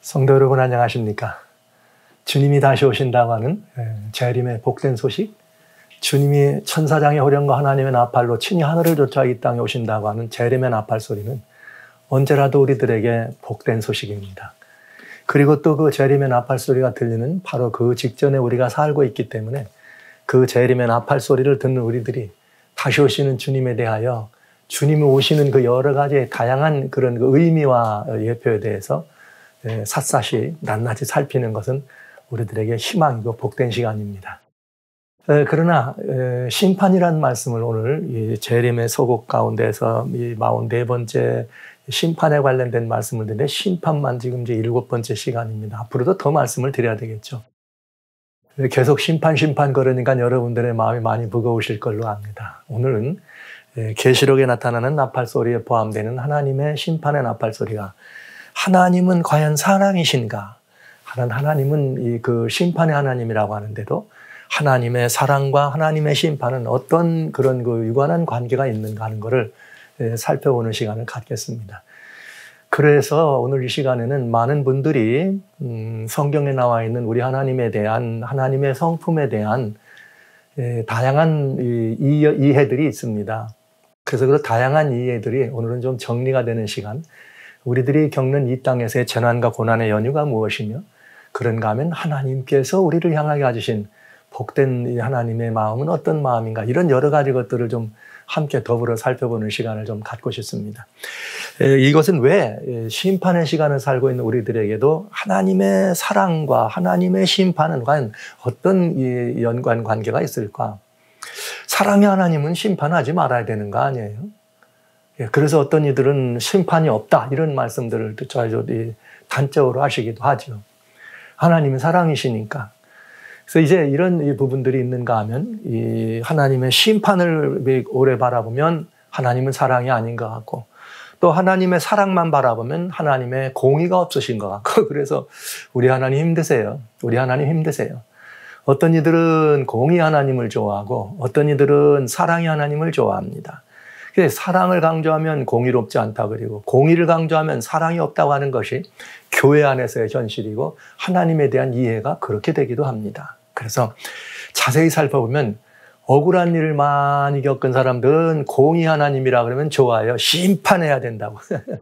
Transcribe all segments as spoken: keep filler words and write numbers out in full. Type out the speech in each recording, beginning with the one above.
성도 여러분 안녕하십니까? 주님이 다시 오신다고 하는 재림의 복된 소식, 주님이 천사장의 호령과 하나님의 나팔로 친히 하늘을 쫓아 이 땅에 오신다고 하는 재림의 나팔 소리는 언제라도 우리들에게 복된 소식입니다. 그리고 또 그 재림의 나팔 소리가 들리는 바로 그 직전에 우리가 살고 있기 때문에 그 재림의 나팔 소리를 듣는 우리들이 다시 오시는 주님에 대하여 주님이 오시는 그 여러 가지 다양한 그런 그 의미와 예표에 대해서 샅샅이 낱낱이 살피는 것은 우리들에게 희망이고 복된 시간입니다. 그러나 심판이라는 말씀을 오늘 재림의 서곡 가운데서 이 사십사 번째 심판에 관련된 말씀을 드리는데 심판만 지금 이제 일곱 번째 시간입니다. 앞으로도 더 말씀을 드려야 되겠죠. 계속 심판 심판 그러니까 여러분들의 마음이 많이 무거우실 걸로 압니다. 오늘은 계시록에 나타나는 나팔 소리에 포함되는 하나님의 심판의 나팔 소리가 하나님은 과연 사랑이신가? 하는 하나님은 이 그 심판의 하나님이라고 하는데도 하나님의 사랑과 하나님의 심판은 어떤 그런 그 유관한 관계가 있는가 하는 것을 살펴보는 시간을 갖겠습니다. 그래서 오늘 이 시간에는 많은 분들이 음 성경에 나와 있는 우리 하나님에 대한 하나님의 성품에 대한 다양한 이해들이 있습니다. 그래서 그 다양한 이해들이 오늘은 좀 정리가 되는 시간, 우리들이 겪는 이 땅에서의 재난과 고난의 연유가 무엇이며 그런가 하면 하나님께서 우리를 향하게 가지신 복된 이 하나님의 마음은 어떤 마음인가, 이런 여러 가지 것들을 좀 함께 더불어 살펴보는 시간을 좀 갖고 싶습니다. 이것은 왜 심판의 시간을 살고 있는 우리들에게도 하나님의 사랑과 하나님의 심판은 과연 어떤 연관 관계가 있을까? 사랑의 하나님은 심판하지 말아야 되는 거 아니에요? 그래서 어떤 이들은 심판이 없다 이런 말씀들을 단적으로 하시기도 하죠. 하나님은 사랑이시니까. 그래서 이제 이런 부분들이 있는가 하면 이 하나님의 심판을 오래 바라보면 하나님은 사랑이 아닌 것 같고, 또 하나님의 사랑만 바라보면 하나님의 공의가 없으신 것 같고, 그래서 우리 하나님 힘드세요. 우리 하나님 힘드세요. 어떤 이들은 공의 하나님을 좋아하고 어떤 이들은 사랑의 하나님을 좋아합니다. 사랑을 강조하면 공의롭지 않다, 그리고 공의를 강조하면 사랑이 없다고 하는 것이 교회 안에서의 현실이고 하나님에 대한 이해가 그렇게 되기도 합니다. 그래서 자세히 살펴보면 억울한 일을 많이 겪은 사람들은 공의 하나님이라 그러면 좋아요. 심판해야 된다고.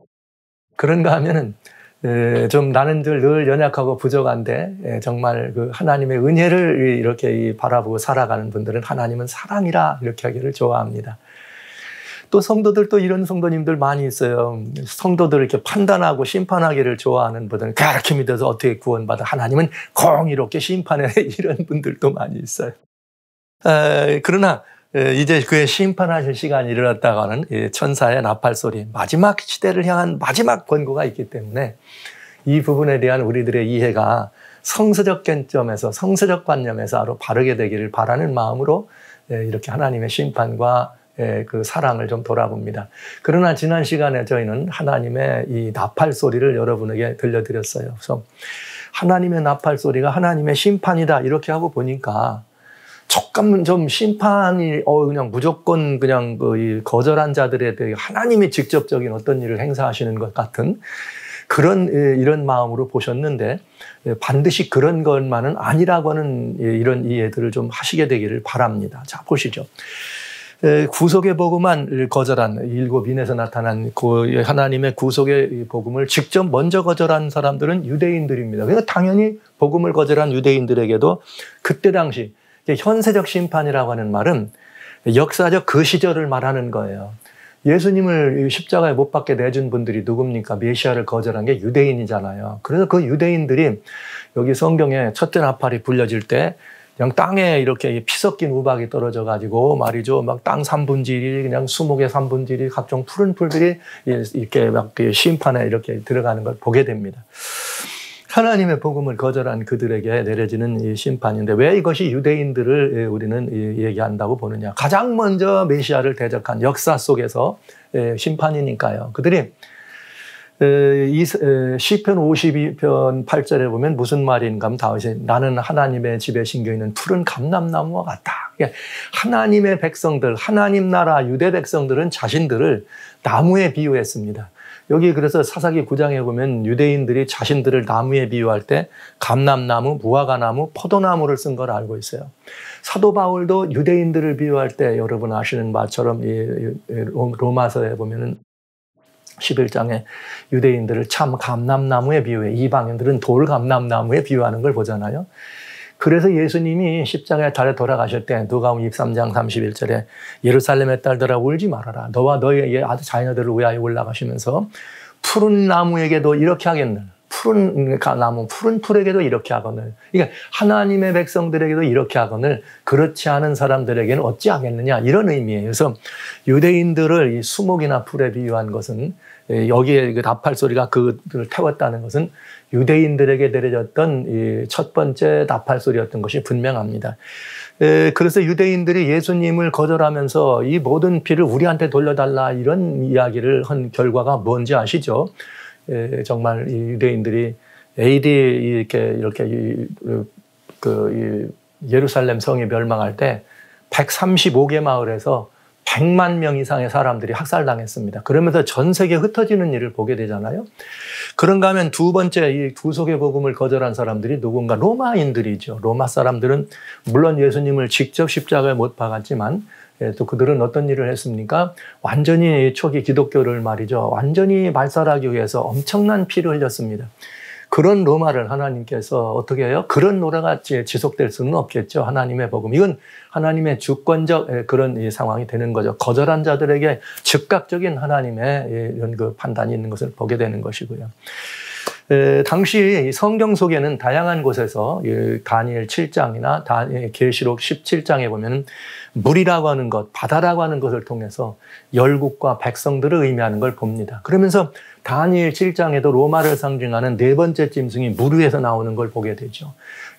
그런가 하면은 좀 나는 늘 연약하고 부족한데 정말 그 하나님의 은혜를 이렇게 바라보고 살아가는 분들은 하나님은 사랑이라 이렇게 하기를 좋아합니다. 또 성도들, 또 이런 성도님들 많이 있어요. 성도들을 이렇게 판단하고 심판하기를 좋아하는 분들은 그렇게 믿어서 어떻게 구원받아? 하나님은 공의롭게 심판해. 이런 분들도 많이 있어요. 에, 그러나 이제 그의 심판하실 시간이 이르렀다고 하는 천사의 나팔 소리, 마지막 시대를 향한 마지막 권고가 있기 때문에 이 부분에 대한 우리들의 이해가 성서적 관점에서, 성서적 관념에서 바르게 되기를 바라는 마음으로 이렇게 하나님의 심판과 그 사랑을 좀 돌아봅니다. 그러나 지난 시간에 저희는 하나님의 이 나팔 소리를 여러분에게 들려드렸어요. 그래서 하나님의 나팔 소리가 하나님의 심판이다 이렇게 하고 보니까 조금 좀 심판이 어 그냥 무조건 그냥 그 거절한 자들에 대해 하나님이 직접적인 어떤 일을 행사하시는 것 같은 그런 이런 마음으로 보셨는데 반드시 그런 것만은 아니라고 하는 이런 이해들을 좀 하시게 되기를 바랍니다. 자, 보시죠. 구속의 복음만 거절한 일곱 인에서 나타난 그 하나님의 구속의 복음을 직접 먼저 거절한 사람들은 유대인들입니다. 그러니까 당연히 복음을 거절한 유대인들에게도 그때 당시 현세적 심판이라고 하는 말은 역사적 그 시절을 말하는 거예요. 예수님을 십자가에 못 박게 내준 분들이 누굽니까? 메시아를 거절한 게 유대인이잖아요. 그래서 그 유대인들이 여기 성경에 첫째 나팔이 불려질 때 그냥 땅에 이렇게 피 섞인 우박이 떨어져 가지고 말이죠. 막 땅 삼분질이 그냥 수목의 삼분질이 각종 푸른 풀들이 이렇게 막 심판에 이렇게 들어가는 걸 보게 됩니다. 하나님의 복음을 거절한 그들에게 내려지는 이 심판인데 왜 이것이 유대인들을 우리는 얘기한다고 보느냐. 가장 먼저 메시아를 대적한 역사 속에서 심판이니까요. 그들이 이 시편 오십이 편 팔 절에 보면 무슨 말인가 하면 다윗이 나는 하나님의 집에 심겨있는 푸른 감람나무와 같다. 하나님의 백성들, 하나님 나라 유대 백성들은 자신들을 나무에 비유했습니다. 여기 그래서 사사기 구 장에 보면 유대인들이 자신들을 나무에 비유할 때 감람나무, 무화과나무, 포도나무를 쓴 걸 알고 있어요. 사도 바울도 유대인들을 비유할 때 여러분 아시는 바처럼 로마서에 보면은 십일 장에 유대인들을 참 감람나무에 비유해, 이방인들은 돌 감람나무에 비유하는 걸 보잖아요. 그래서 예수님이 십자가에 달려 돌아가실 때 누가복음 이십삼 장 삼십일 절에 예루살렘의 딸들아 울지 말아라. 너와 너의 아들 자녀들을 위하여 올라가시면서 푸른 나무에게도 이렇게 하겠느냐. 푸른 나무, 푸른 풀에게도 이렇게 하거늘. 그러니까 하나님의 백성들에게도 이렇게 하거늘 그렇지 않은 사람들에게는 어찌 하겠느냐. 이런 의미예요. 그래서 유대인들을 이 수목이나 풀에 비유한 것은 여기에 그 나팔 소리가 그들을 태웠다는 것은 유대인들에게 내려졌던 첫 번째 나팔 소리였던 것이 분명합니다. 그래서 유대인들이 예수님을 거절하면서 이 모든 피를 우리한테 돌려달라 이런 이야기를 한 결과가 뭔지 아시죠? 정말 유대인들이 에이디 이렇게 이렇게 그 예루살렘 성이 멸망할 때 백삼십오 개 마을에서 백만 명 이상의 사람들이 학살당했습니다. 그러면서 전 세계에 흩어지는 일을 보게 되잖아요. 그런가 하면 두 번째 이 구속의 복음을 거절한 사람들이 누군가 로마인들이죠. 로마 사람들은 물론 예수님을 직접 십자가에 못 박았지만 또 그들은 어떤 일을 했습니까? 완전히 초기 기독교를 말이죠. 완전히 말살하기 위해서 엄청난 피를 흘렸습니다. 그런 로마를 하나님께서 어떻게 해요? 그런 노래가 지속될 수는 없겠죠. 하나님의 복음. 이건 하나님의 주권적 그런 상황이 되는 거죠. 거절한 자들에게 즉각적인 하나님의 이런 그 판단이 있는 것을 보게 되는 것이고요. 에, 당시 성경 속에는 다양한 곳에서 다니엘 칠 장이나 계시록 십칠 장에 보면 물이라고 하는 것, 바다라고 하는 것을 통해서 열국과 백성들을 의미하는 걸 봅니다. 그러면서 다니엘 칠 장에도 로마를 상징하는 네 번째 짐승이 물 위에서 나오는 걸 보게 되죠.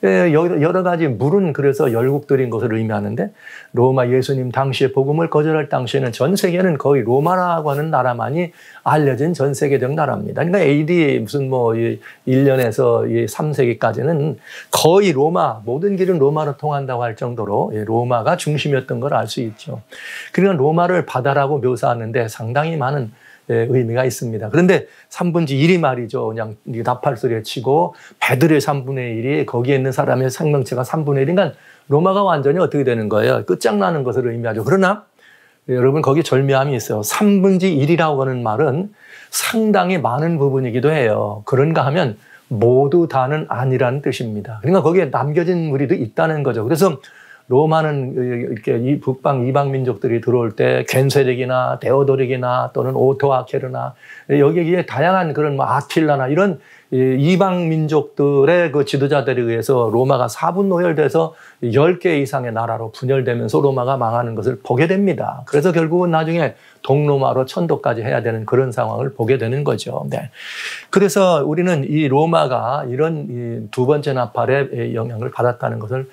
여러 가지 물은 그래서 열국들인 것을 의미하는데 로마 예수님 당시에 복음을 거절할 당시에는 전 세계는 거의 로마라고 하는 나라만이 알려진 전 세계적 나라입니다. 그러니까 에이디 무슨 뭐 일 년에서 삼 세기까지는 거의 로마, 모든 길은 로마로 통한다고 할 정도로 로마가 중심이었던 걸 알 수 있죠. 그러니까 로마를 바다라고 묘사하는데 상당히 많은 의미가 있습니다. 그런데 삼분의 일이 말이죠. 그냥 나팔 소리에 치고 배들의 삼분의 일이 거기에 있는 사람의 생명체가 삼분의 일이니까 로마가 완전히 어떻게 되는 거예요? 끝장나는 것을 의미하죠. 그러나 여러분 거기 절묘함이 있어요. 삼분의 일이라고 하는 말은 상당히 많은 부분이기도 해요. 그런가 하면 모두 다는 아니라는 뜻입니다. 그러니까 거기에 남겨진 무리도 있다는 거죠. 그래서 로마는 이렇게 이 북방 이방 민족들이 들어올 때 겐세릭이나 데오도릭이나 또는 오토아케르나 여기에 다양한 그런 뭐 아틸라나 이런 이방 민족들의 그 지도자들에 의해서 로마가 사분오열돼서 열 개 이상의 나라로 분열되면서 로마가 망하는 것을 보게 됩니다. 그래서 결국은 나중에 동로마로 천도까지 해야 되는 그런 상황을 보게 되는 거죠. 네. 그래서 우리는 이 로마가 이런 두 번째 나팔의 영향을 받았다는 것을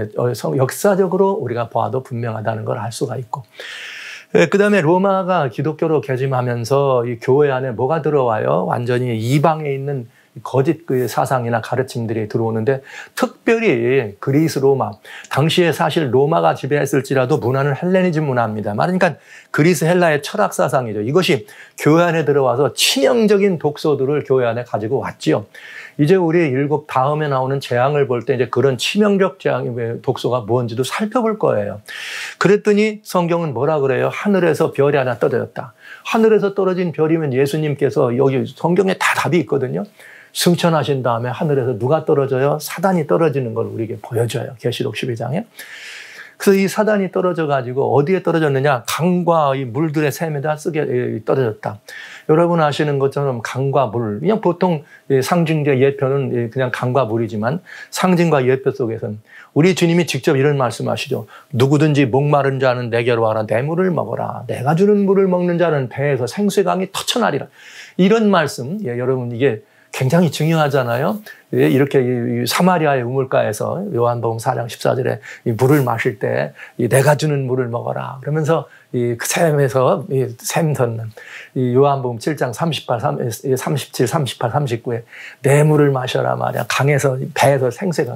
역사적으로 우리가 보아도 분명하다는 걸 알 수가 있고, 그 다음에 로마가 기독교로 개짐하면서 이 교회 안에 뭐가 들어와요? 완전히 이방에 있는 거짓 그 사상이나 가르침들이 들어오는데 특별히 그리스 로마, 당시에 사실 로마가 지배했을지라도 문화는 헬레니즘 문화입니다. 그러니까 그리스 헬라의 철학 사상이죠. 이것이 교회 안에 들어와서 치명적인 독소들을 교회 안에 가지고 왔지요. 이제 우리 일곱 다음에 나오는 재앙을 볼 때 이제 그런 치명적 재앙의 독소가 뭔지도 살펴볼 거예요. 그랬더니 성경은 뭐라 그래요? 하늘에서 별이 하나 떨어졌다. 하늘에서 떨어진 별이면 예수님께서 여기 성경에 다 답이 있거든요. 승천하신 다음에 하늘에서 누가 떨어져요? 사단이 떨어지는 걸 우리에게 보여줘요. 계시록 십이 장에. 그래서 이 사단이 떨어져 가지고 어디에 떨어졌느냐? 강과 이 물들의 샘에다 쓰게 떨어졌다. 여러분 아시는 것처럼 강과 물, 그냥 보통 상징적 예표는 그냥 강과 물이지만 상징과 예표 속에서는 우리 주님이 직접 이런 말씀하시죠. 누구든지 목마른 자는 내게로 와라. 내 물을 먹어라. 내가 주는 물을 먹는 자는 배에서 생수강이 터쳐나리라. 이런 말씀, 예, 여러분 이게 굉장히 중요하잖아요. 이렇게 사마리아의 우물가에서 요한복음 사 장 십사 절에 물을 마실 때 내가 주는 물을 먹어라. 그러면서 이 샘에서 샘 솟는 요한복음 칠 장 삼십팔, 삼십칠, 삼십팔, 삼십구에 내 물을 마셔라 말이야. 강에서 배에서 생수가.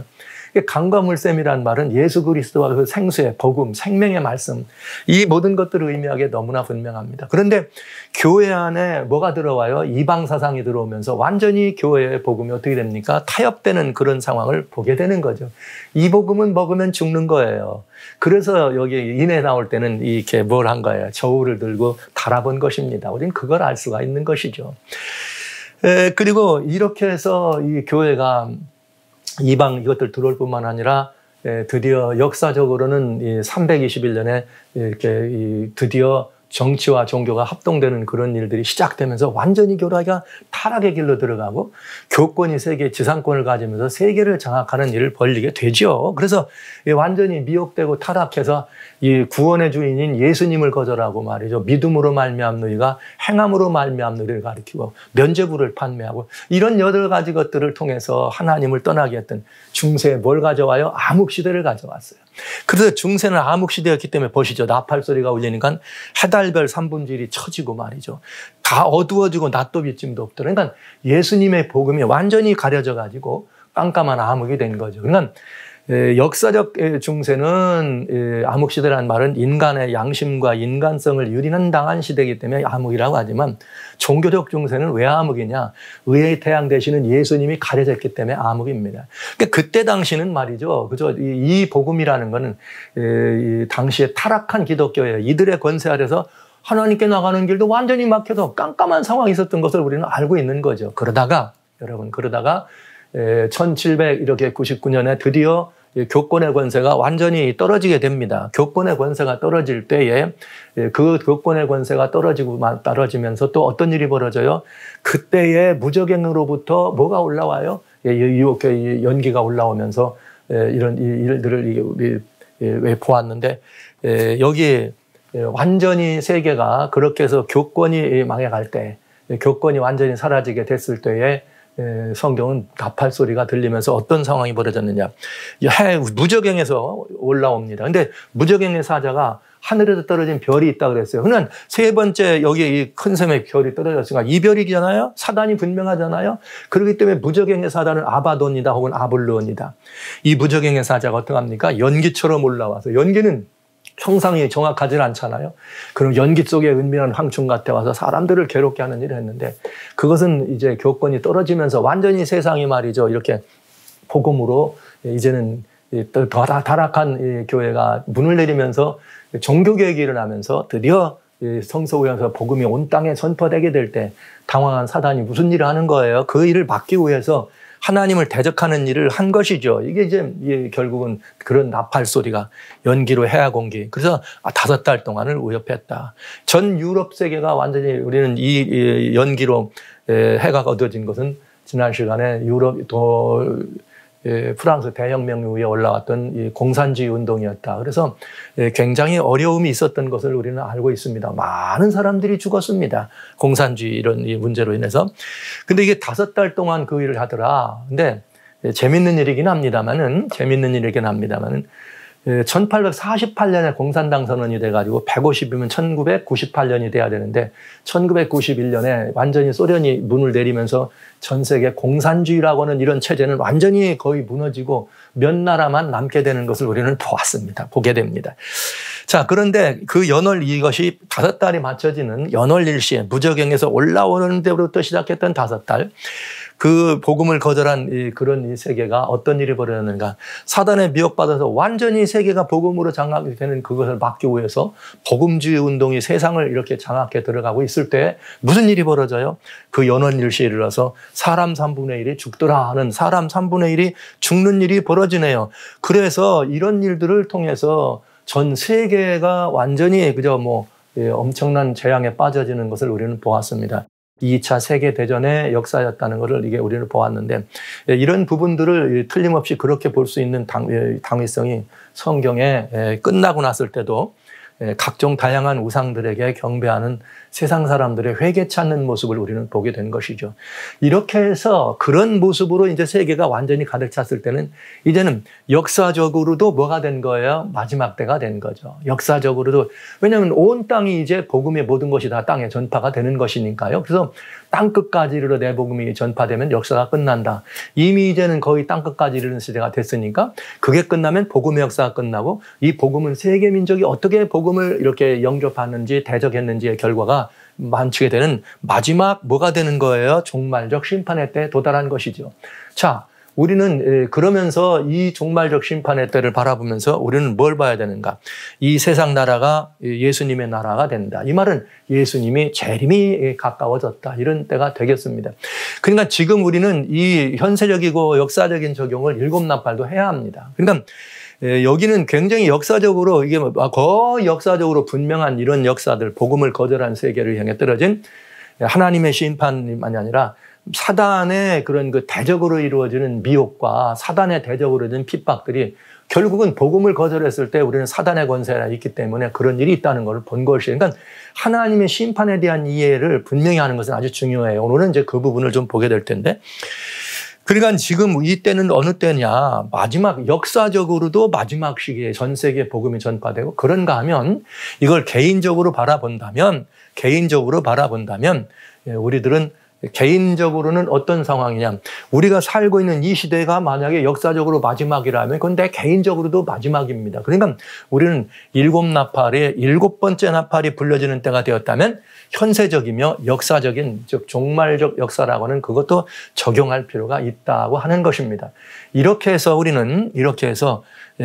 강과 물샘이란 말은 예수 그리스도와 그 생수의 복음, 생명의 말씀, 이 모든 것들을 의미하기에 너무나 분명합니다. 그런데 교회 안에 뭐가 들어와요? 이방 사상이 들어오면서 완전히 교회의 복음이 어떻게 됩니까? 타협되는 그런 상황을 보게 되는 거죠. 이 복음은 먹으면 죽는 거예요. 그래서 여기 인해 나올 때는 이렇게 뭘 한 거예요? 저울을 들고 달아본 것입니다. 우리는 그걸 알 수가 있는 것이죠. 에, 그리고 이렇게 해서 이 교회가 이방 이것들 들어올 뿐만 아니라 에, 드디어 역사적으로는 이 삼백이십일 년에 이렇게 이 드디어 정치와 종교가 합동되는 그런 일들이 시작되면서 완전히 교회가 타락의 길로 들어가고 교권이 세계 지상권을 가지면서 세계를 장악하는 일을 벌이게 되죠. 그래서 완전히 미혹되고 타락해서 이 구원의 주인인 예수님을 거절하고 말이죠. 믿음으로 말미암는 너희가 행함으로 말미암는 너희를 가리키고 면죄부를 판매하고 이런 여덟 가지 것들을 통해서 하나님을 떠나게 했던 중세에 뭘 가져와요? 암흑시대를 가져왔어요. 그래서 중세는 암흑시대였기 때문에 보시죠. 나팔 소리가 울리니까 해달별 삼분질이 쳐지고 말이죠. 다 어두워지고 낫도 비침도 없더라. 그러니까 예수님의 복음이 완전히 가려져 가지고 깜깜한 암흑이 된 거죠. 그러니까 역사적 중세는 암흑시대라는 말은 인간의 양심과 인간성을 유린당한 시대이기 때문에 암흑이라고 하지만 종교적 중세는 왜 암흑이냐? 의의 태양 되시는 예수님이 가려졌기 때문에 암흑입니다. 그러니까 그때 당시는 말이죠. 그죠? 이 복음이라는 거는 이 당시에 타락한 기독교예요. 이들의 권세 아래서 하나님께 나가는 길도 완전히 막혀서 깜깜한 상황이 있었던 것을 우리는 알고 있는 거죠. 그러다가 여러분 그러다가 천칠백구십구 년에 드디어 교권의 권세가 완전히 떨어지게 됩니다. 교권의 권세가 떨어질 때에 그 교권의 권세가 떨어지고 떨어지면서 또 어떤 일이 벌어져요? 그때의 무적행으로부터 뭐가 올라와요? 이렇게 연기가 올라오면서 이런 일들을 보았는데 여기 완전히 세계가 그렇게 해서 교권이 망해갈 때, 교권이 완전히 사라지게 됐을 때에 성경은 나팔 소리가 들리면서 어떤 상황이 벌어졌느냐. 해 무적행에서 올라옵니다. 근데 무적행의 사자가 하늘에서 떨어진 별이 있다 그랬어요. 그러면 세 번째 여기 이 큰 샘의 별이 떨어졌으니까 이 별이잖아요. 사단이 분명하잖아요. 그렇기 때문에 무적행의 사자는 아바돈이다 혹은 아볼론이다. 이 무적행의 사자가 어떻게 합니까? 연기처럼 올라와서, 연기는 형상이 정확하진 않잖아요. 그럼 연기 속에 은밀한 황충 같아 와서 사람들을 괴롭게 하는 일을 했는데, 그것은 이제 교권이 떨어지면서 완전히 세상이 말이죠. 이렇게 복음으로 이제는 더 타락한 교회가 문을 내리면서 종교개혁이 일어나면서 드디어 성서구에서 복음이 온 땅에 선포되게 될 때 당황한 사단이 무슨 일을 하는 거예요? 그 일을 막기 위해서 하나님을 대적하는 일을 한 것이죠. 이게 이제 결국은 그런 나팔 소리가 연기로 해야 공기. 그래서 다섯 달 동안을 위협했다. 전 유럽 세계가 완전히, 우리는 이 연기로 해가 얻어진 것은 지난 시간에 유럽 도 프랑스 대혁명 이후에 올라왔던 공산주의 운동이었다. 그래서 굉장히 어려움이 있었던 것을 우리는 알고 있습니다. 많은 사람들이 죽었습니다. 공산주의 이런 문제로 인해서. 근데 이게 다섯 달 동안 그 일을 하더라. 근데 재밌는 일이긴 합니다만은, 재밌는 일이긴 합니다만은, 천팔백사십팔 년에 공산당 선언이 돼가지고 백오십이면 천구백구십팔 년이 돼야 되는데, 천구백구십일 년에 완전히 소련이 문을 내리면서 전 세계 공산주의라고 하는 이런 체제는 완전히 거의 무너지고 몇 나라만 남게 되는 것을 우리는 보았습니다. 보게 됩니다. 자, 그런데 그 연월, 이것이 다섯 달이 맞춰지는 연월 일시에 무적행에서 올라오는 데부터 시작했던 다섯 달, 그 복음을 거절한 이 그런 이 세계가 어떤 일이 벌어졌는가. 사단에 미혹받아서 완전히 세계가 복음으로 장악이 되는 그것을 막기 위해서 복음주의 운동이 세상을 이렇게 장악해 들어가고 있을 때 무슨 일이 벌어져요? 그 연원 일시에 이르러서 사람 삼분의 일이 죽더라 하는, 사람 삼분의 일이 죽는 일이 벌어지네요. 그래서 이런 일들을 통해서 전 세계가 완전히 그저 뭐 엄청난 재앙에 빠져지는 것을 우리는 보았습니다. 이 차 세계대전의 역사였다는 것을 이게 우리는 보았는데, 이런 부분들을 틀림없이 그렇게 볼 수 있는 당, 당위성이 성경에 끝나고 났을 때도 각종 다양한 우상들에게 경배하는 세상 사람들의 회개 찾는 모습을 우리는 보게 된 것이죠. 이렇게 해서 그런 모습으로 이제 세계가 완전히 가득 찼을 때는 이제는 역사적으로도 뭐가 된 거예요? 마지막 때가 된 거죠. 역사적으로도. 왜냐하면 온 땅이 이제 복음의 모든 것이 다 땅에 전파가 되는 것이니까요. 그래서 땅끝까지 이르러 내 복음이 전파되면 역사가 끝난다. 이미 이제는 거의 땅끝까지 이르는 시대가 됐으니까 그게 끝나면 복음의 역사가 끝나고 이 복음은 세계 민족이 어떻게 복음을 이렇게 영접하는지 대적했는지의 결과가 만치게 되는 마지막 뭐가 되는 거예요? 종말적 심판의 때에 도달한 것이죠. 자, 우리는 그러면서 이 종말적 심판의 때를 바라보면서 우리는 뭘 봐야 되는가? 이 세상 나라가 예수님의 나라가 된다. 이 말은 예수님이 재림이 가까워졌다. 이런 때가 되겠습니다. 그러니까 지금 우리는 이 현세적이고 역사적인 적용을 일곱 나팔도 해야 합니다. 그러니까 여기는 굉장히 역사적으로 이게 거의 역사적으로 분명한 이런 역사들, 복음을 거절한 세계를 향해 떨어진 하나님의 심판만이 아니라 사단의 그런 그 대적으로 이루어지는 미혹과 사단의 대적으로 이루어지는 핍박들이 결국은 복음을 거절했을 때 우리는 사단의 권세가 있기 때문에 그런 일이 있다는 것을 본 것이에요. 그러니까 하나님의 심판에 대한 이해를 분명히 하는 것은 아주 중요해요. 오늘은 이제 그 부분을 좀 보게 될 텐데. 그러니까 지금 이 때는 어느 때냐? 마지막, 역사적으로도 마지막 시기에 전 세계에 복음이 전파되고 그런가 하면 이걸 개인적으로 바라본다면, 개인적으로 바라본다면 우리들은 개인적으로는 어떤 상황이냐. 우리가 살고 있는 이 시대가 만약에 역사적으로 마지막이라면 그건 내 개인적으로도 마지막입니다. 그러니까 우리는 일곱 나팔의 일곱 번째 나팔이 불려지는 때가 되었다면 현세적이며 역사적인, 즉 종말적 역사라고 하는 그것도 적용할 필요가 있다고 하는 것입니다. 이렇게 해서 우리는 이렇게 해서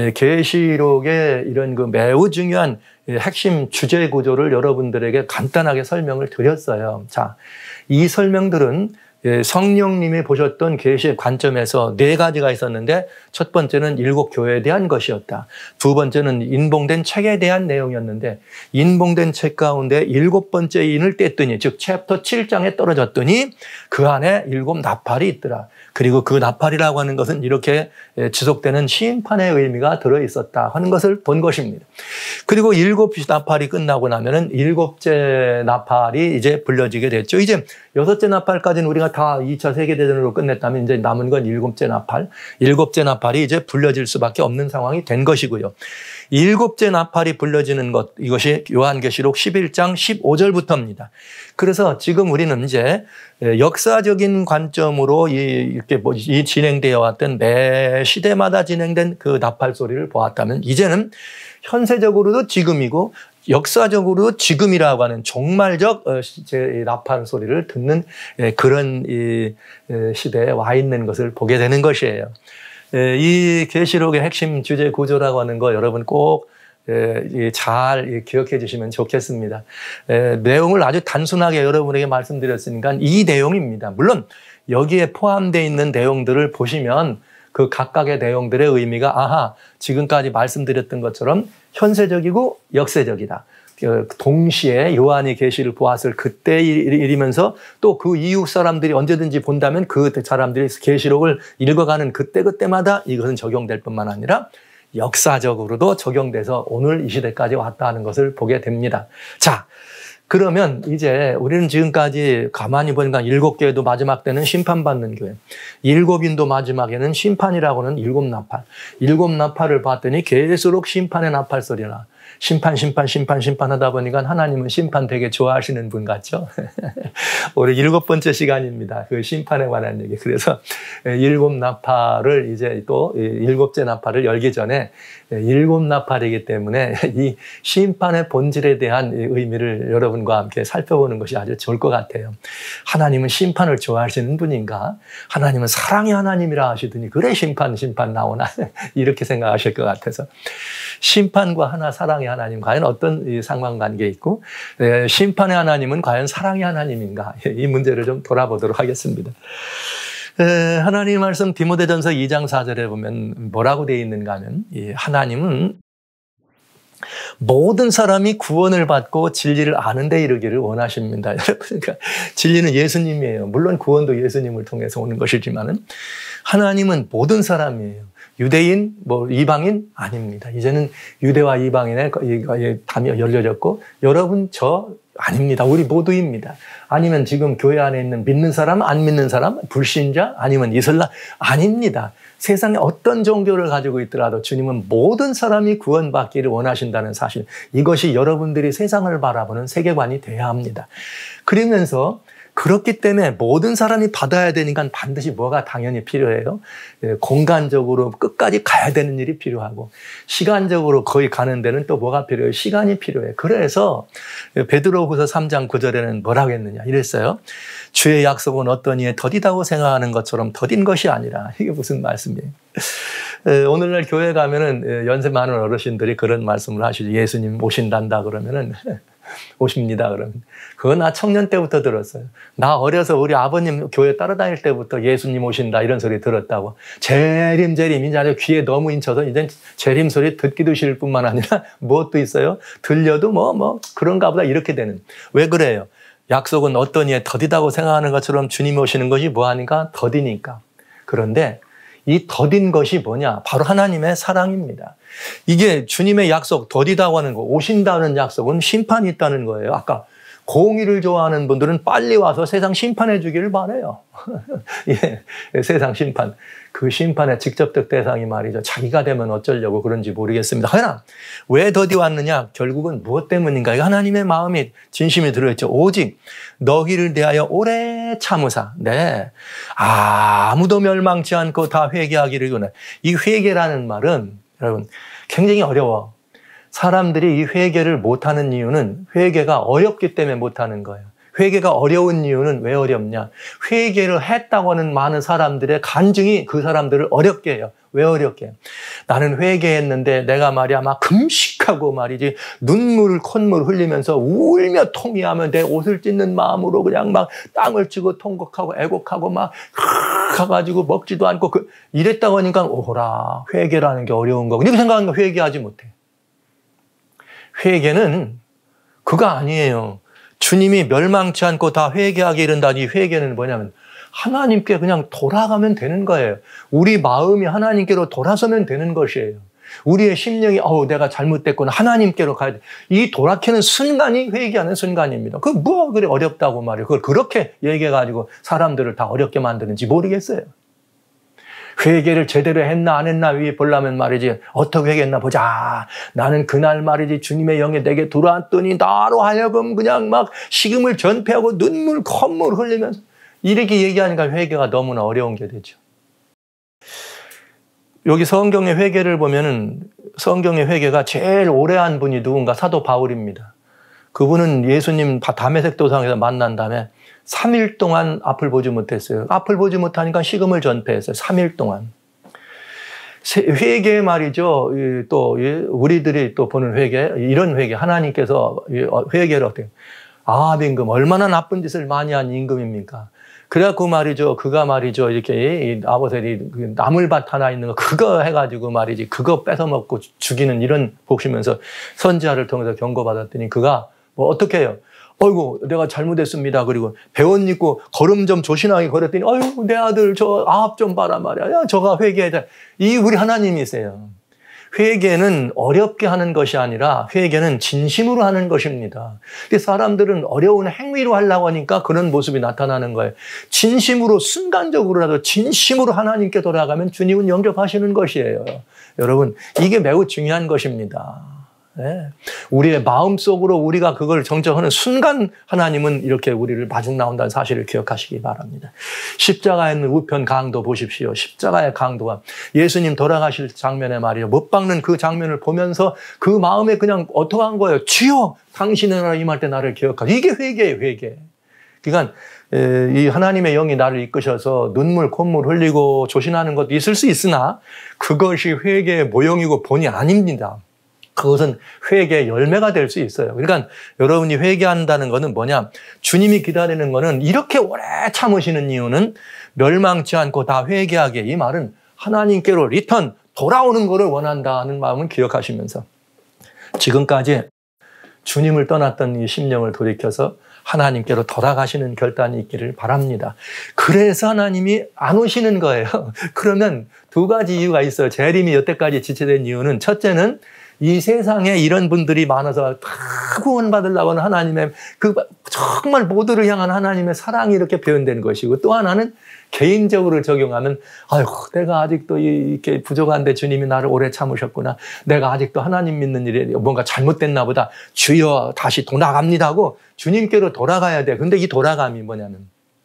계시록의 이런 그 매우 중요한 핵심 주제 구조를 여러분들에게 간단하게 설명을 드렸어요. 자, 이 설명들은 성령님이 보셨던 계시의 관점에서 네 가지가 있었는데 첫 번째는 일곱 교회에 대한 것이었다. 두 번째는 인봉된 책에 대한 내용이었는데 인봉된 책 가운데 일곱 번째 인을 뗐더니, 즉 챕터 칠 장에 떨어졌더니 그 안에 일곱 나팔이 있더라. 그리고 그 나팔이라고 하는 것은 이렇게 지속되는 심판의 의미가 들어있었다 하는 것을 본 것입니다. 그리고 일곱 나팔이 끝나고 나면은 일곱째 나팔이 이제 불려지게 됐죠. 이제 여섯째 나팔까지는 우리가 다 이 차 세계대전으로 끝냈다면 이제 남은 건 일곱째 나팔. 일곱째 나팔이 이제 불려질 수밖에 없는 상황이 된 것이고요. 일곱째 나팔이 불려지는 것, 이것이 요한계시록 십일 장 십오 절부터입니다. 그래서 지금 우리는 이제 역사적인 관점으로 이렇게 이 진행되어 왔던 매 시대마다 진행된 그 나팔 소리를 보았다면 이제는 현세적으로도 지금이고 역사적으로 지금이라고 하는 종말적 나팔 소리를 듣는 그런 시대에 와 있는 것을 보게 되는 것이에요. 이 계시록의 핵심 주제 구조라고 하는 거 여러분 꼭 잘 기억해 주시면 좋겠습니다. 내용을 아주 단순하게 여러분에게 말씀드렸으니까 이 내용입니다. 물론 여기에 포함되어 있는 내용들을 보시면 그 각각의 내용들의 의미가 아하, 지금까지 말씀드렸던 것처럼 현세적이고 역세적이다. 동시에 요한이 계시를 보았을 그때 일이면서 또 그 이후 사람들이 언제든지 본다면 그 사람들이 계시록을 읽어가는 그때그때마다 이것은 적용될 뿐만 아니라 역사적으로도 적용돼서 오늘 이 시대까지 왔다 하는 것을 보게 됩니다. 자, 그러면 이제 우리는 지금까지 가만히 보니까 일곱 교회도 마지막 때는 심판받는 교회, 일곱 인도 마지막에는 심판이라고는 일곱 나팔, 일곱 나팔을 봤더니 계속 심판의 나팔 소리나 심판 심판 심판 심판하다 보니까 하나님은 심판 되게 좋아하시는 분 같죠. 올해 일곱 번째 시간입니다. 그 심판에 관한 얘기. 그래서 일곱 나팔을 이제 또 일곱째 나팔을 열기 전에 일곱 나팔이기 때문에 이 심판의 본질에 대한 의미를 여러분과 함께 살펴보는 것이 아주 좋을 것 같아요. 하나님은 심판을 좋아하시는 분인가? 하나님은 사랑의 하나님이라 하시더니 그래 심판 심판 나오나? 이렇게 생각하실 것 같아서 심판과 하나 사랑의 하나님 과연 어떤 상관관계에 있고 심판의 하나님은 과연 사랑의 하나님인가? 이 문제를 좀 돌아보도록 하겠습니다. 하나님 말씀 디모데전서 이 장 사 절에 보면 뭐라고 되어 있는가 하면 하나님은 모든 사람이 구원을 받고 진리를 아는 데 이르기를 원하십니다. 여러분, 그러니까 진리는 예수님이에요. 물론 구원도 예수님을 통해서 오는 것이지만은 하나님은 모든 사람이에요. 유대인, 뭐 이방인 아닙니다. 이제는 유대와 이방인의 담이 열려졌고 여러분 저 아닙니다. 우리 모두입니다. 아니면 지금 교회 안에 있는 믿는 사람, 안 믿는 사람, 불신자, 아니면 이슬람 아닙니다. 세상에 어떤 종교를 가지고 있더라도 주님은 모든 사람이 구원받기를 원하신다는 사실, 이것이 여러분들이 세상을 바라보는 세계관이 돼야 합니다. 그러면서 그렇기 때문에 모든 사람이 받아야 되니까 반드시 뭐가 당연히 필요해요. 공간적으로 끝까지 가야 되는 일이 필요하고 시간적으로 거의 가는 데는 또 뭐가 필요해요? 시간이 필요해요. 그래서 베드로후서 삼 장 구 절에는 뭐라고 했느냐 이랬어요. 주의 약속은 어떤 이에 더디다고 생각하는 것처럼 더딘 것이 아니라. 이게 무슨 말씀이에요? 오늘날 교회 가면은 연세 많은 어르신들이 그런 말씀을 하시죠. 예수님 오신단다 그러면은 오십니다 그러면. 그거 나 청년 때부터 들었어요. 나 어려서 우리 아버님 교회 따라다닐 때부터 예수님 오신다 이런 소리 들었다고. 재림 재림 이제 아주 귀에 너무 인쳐서 이제 재림 소리 듣기도 싫을 뿐만 아니라 무엇도 있어요. 들려도 뭐 뭐 그런가 보다 이렇게 되는. 왜 그래요? 약속은 어떤 이에 더디다고 생각하는 것처럼 주님 오시는 것이 뭐하니까? 더디니까. 그런데 이 더딘 것이 뭐냐? 바로 하나님의 사랑입니다. 이게 주님의 약속, 더디다고 하는 거, 오신다는 약속은 심판이 있다는 거예요. 아까 공의를 좋아하는 분들은 빨리 와서 세상 심판해 주기를 바라요. 예, 세상 심판. 그 심판의 직접적 대상이 말이죠. 자기가 되면 어쩌려고 그런지 모르겠습니다. 그러나 왜 더디 왔느냐? 결국은 무엇 때문인가? 하나님의 마음이 진심이 들어있죠. 오직 너희를 대하여 오래 참으사. 네. 아무도 멸망치 않고 다 회개하기를 원해. 이 회개라는 말은 여러분 굉장히 어려워. 사람들이 이 회개를 못하는 이유는 회개가 어렵기 때문에 못하는 거예요. 회개가 어려운 이유는 왜 어렵냐? 회개를 했다고 하는 많은 사람들의 간증이 그 사람들을 어렵게 해요. 왜 어렵게 해요? 나는 회개했는데 내가 말이야 막 금식하고 말이지 눈물을 콧물 흘리면서 울며 통회하며 내 옷을 찢는 마음으로 그냥 막 땅을 치고 통곡하고 애곡하고 막 가가지고 먹지도 않고 그 이랬다고 하니까 오호라 회개라는 게 어려운 거고 이렇게 생각하니까 회개하지 못해. 회개는 그거 아니에요. 주님이 멸망치 않고 다 회개하게 이른다니 회개는 뭐냐면 하나님께 그냥 돌아가면 되는 거예요. 우리 마음이 하나님께로 돌아서면 되는 것이에요. 우리의 심령이 어우 내가 잘못됐구나 하나님께로 가야 돼. 이 돌아키는 순간이 회개하는 순간입니다. 그 뭐 그래 어렵다고 말이에요. 그걸 그렇게 얘기해가지고 사람들을 다 어렵게 만드는지 모르겠어요. 회개를 제대로 했나 안 했나 위에 보려면 말이지 어떻게 회개했나 보자. 나는 그날 말이지 주님의 영이 내게 들어왔더니 나로 하여금 그냥 막 식음을 전폐하고 눈물 콧물 흘리면서 이렇게 얘기하니까 회개가 너무나 어려운 게 되죠. 여기 성경의 회개를 보면은 성경의 회개가 제일 오래 한 분이 누군가? 사도 바울입니다. 그분은 예수님 다메섹 도상에서 만난 다음에 삼 일 동안 앞을 보지 못했어요. 앞을 보지 못하니까 식음을 전폐했어요. 삼 일 동안. 회개 말이죠. 또 우리들이 또 보는 회개, 이런 회개, 하나님께서 회개를 어떻게 아합 임금 얼마나 나쁜 짓을 많이 한 임금입니까? 그래갖고 말이죠. 그가 말이죠. 이렇게 아버셀이 나물밭 하나 있는 거 그거 해가지고 말이지 그거 뺏어먹고 죽이는 이런 보시면서 선지자를 통해서 경고받았더니 그가 뭐 어떻게 해요? 어이구 내가 잘못했습니다. 그리고 배옷 입고 걸음 좀 조신하게 걸었더니 어이구 내 아들 저 아합 좀 봐라 말이야. 야, 저가 회개하자. 이 우리 하나님이세요. 회개는 어렵게 하는 것이 아니라 회개는 진심으로 하는 것입니다. 근데 사람들은 어려운 행위로 하려고 하니까 그런 모습이 나타나는 거예요. 진심으로 순간적으로라도 진심으로 하나님께 돌아가면 주님은 영접하시는 것이에요. 여러분 이게 매우 중요한 것입니다. 네. 우리의 마음속으로 우리가 그걸 정정하는 순간 하나님은 이렇게 우리를 마중 나온다는 사실을 기억하시기 바랍니다. 십자가에 있는 우편 강도 보십시오. 십자가의 강도가 예수님 돌아가실 장면에 말이에요. 못 박는 그 장면을 보면서 그 마음에 그냥 어떻게 한 거예요? 주여 당신의 나라 임할 때 나를 기억하라. 이게 회개예요. 회개. 그러니까 이 하나님의 영이 나를 이끄셔서 눈물 콧물 흘리고 조신하는 것도 있을 수 있으나 그것이 회개의 모형이고 본이 아닙니다. 그것은 회개의 열매가 될 수 있어요. 그러니까 여러분이 회개한다는 것은 뭐냐? 주님이 기다리는 것은 이렇게 오래 참으시는 이유는 멸망치 않고 다 회개하게. 이 말은 하나님께로 리턴, 돌아오는 것을 원한다는 마음을 기억하시면서 지금까지 주님을 떠났던 이 심령을 돌이켜서 하나님께로 돌아가시는 결단이 있기를 바랍니다. 그래서 하나님이 안 오시는 거예요. 그러면 두 가지 이유가 있어요. 재림이 여태까지 지체된 이유는, 첫째는 이 세상에 이런 분들이 많아서 다 구원받으려고 하는 하나님의 그 정말 모두를 향한 하나님의 사랑이 이렇게 표현된 것이고, 또 하나는 개인적으로 적용하면, 아유, 내가 아직도 이렇게 부족한데 주님이 나를 오래 참으셨구나. 내가 아직도 하나님 믿는 일에 뭔가 잘못됐나 보다. 주여 다시 돌아갑니다 하고 주님께로 돌아가야 돼. 근데 이 돌아감이 뭐냐면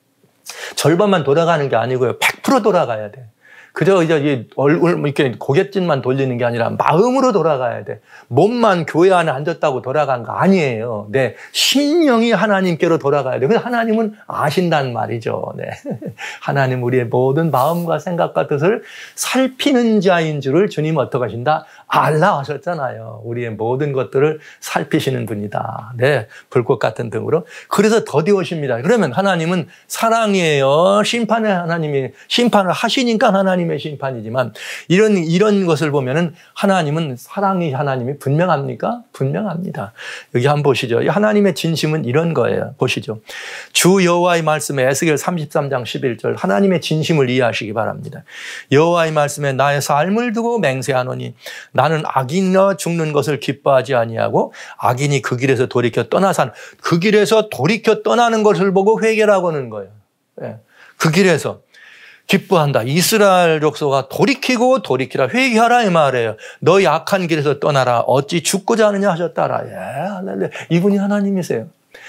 절반만 돌아가는 게 아니고요. 백 퍼센트 돌아가야 돼. 그저 이제 얼굴 이렇게 고갯짓만 돌리는 게 아니라 마음으로 돌아가야 돼. 몸만 교회 안에 앉았다고 돌아간 거 아니에요. 네, 심령이 하나님께로 돌아가야 돼. 그래서 하나님은 아신단 말이죠. 네, 하나님 우리의 모든 마음과 생각과 뜻을 살피는 자인 줄을 주님 어떻게 하신다? 알라 하셨잖아요. 우리의 모든 것들을 살피시는 분이다. 네, 불꽃 같은 등으로. 그래서 더디 오십니다. 그러면 하나님은 사랑이에요. 심판의 하나님이 심판을 하시니까 하나님 하나님의 심판이지만, 이런 이런 것을 보면은 하나님은 사랑이 하나님이 분명합니까? 분명합니다. 여기 한번 보시죠. 하나님의 진심은 이런 거예요. 보시죠. 주 여호와의 말씀에 에스겔 삼십삼 장 십일 절, 하나님의 진심을 이해하시기 바랍니다. 여호와의 말씀에 나의 삶을 두고 맹세하노니 나는 악인이나 죽는 것을 기뻐하지 아니하고 악인이 그 길에서 돌이켜 떠나산, 그 길에서 돌이켜 떠나는 것을 보고 회개라고 하는 거예요. 네. 그 길에서 기뻐한다. 이스라엘 족속아 돌이키고 돌이키라, 회개하라 이 말이에요. 너희 악한 길에서 떠나라. 어찌 죽고자 하느냐 하셨다라. 예, 할렐루야. 이분이 하나님이세요.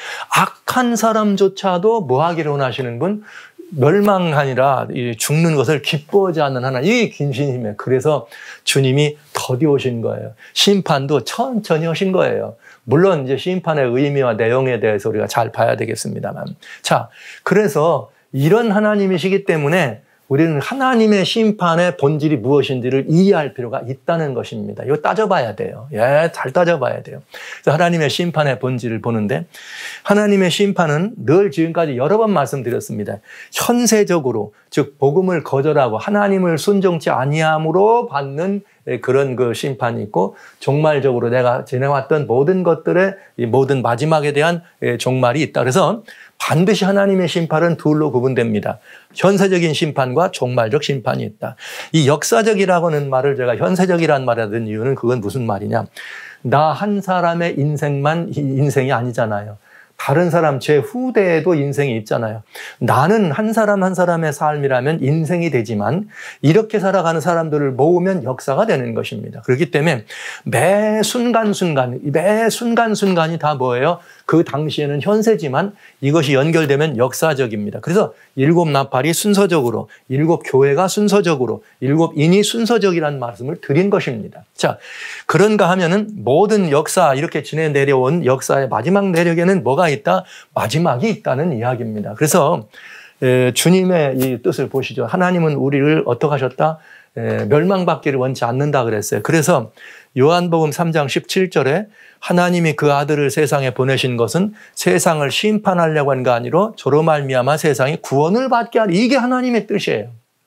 악한 사람조차도 뭐 하기를 원하시는 분? 멸망하니라, 죽는 것을 기뻐하지 않는 하나님. 이게 긴신이에요. 그래서 주님이 더디 오신 거예요. 심판도 천천히 하신 거예요. 물론 이제 심판의 의미와 내용에 대해서 우리가 잘 봐야 되겠습니다만. 자, 그래서 이런 하나님이시기 때문에 우리는 하나님의 심판의 본질이 무엇인지를 이해할 필요가 있다는 것입니다. 이거 따져봐야 돼요. 예, 잘 따져봐야 돼요. 그래서 하나님의 심판의 본질을 보는데, 하나님의 심판은 늘 지금까지 여러 번 말씀드렸습니다. 현세적으로, 즉 복음을 거절하고 하나님을 순종치 아니함으로 받는 그런 그 심판이 있고, 종말적으로 내가 지내왔던 모든 것들의 이 모든 마지막에 대한 종말이 있다. 그래서 반드시 하나님의 심판은 둘로 구분됩니다. 현세적인 심판과 종말적 심판이 있다. 이 역사적이라고 하는 말을 제가 현세적이라는 말을 든 이유는, 그건 무슨 말이냐. 나 한 사람의 인생만 인생이 아니잖아요. 다른 사람, 제 후대에도 인생이 있잖아요. 나는 한 사람 한 사람의 삶이라면 인생이 되지만, 이렇게 살아가는 사람들을 모으면 역사가 되는 것입니다. 그렇기 때문에 매 순간순간, 매 순간순간이 다 뭐예요? 그 당시에는 현세지만 이것이 연결되면 역사적입니다. 그래서 일곱 나팔이 순서적으로, 일곱 교회가 순서적으로, 일곱 인이 순서적이라는 말씀을 드린 것입니다. 자, 그런가 하면은 모든 역사, 이렇게 지내 내려온 역사의 마지막 내력에는 뭐가 있다? 마지막이 있다는 이야기입니다. 그래서 주님의 이 뜻을 보시죠. 하나님은 우리를 어떻게 하셨다? 멸망받기를 원치 않는다 그랬어요. 그래서 요한복음 삼 장 십칠 절에 하나님이 그 아들을 세상에 보내신 것은 세상을 심판하려고 한 게 아니라 저로 말미암아 세상이 구원을 받게 하리. 이게 하나님의 뜻이에요.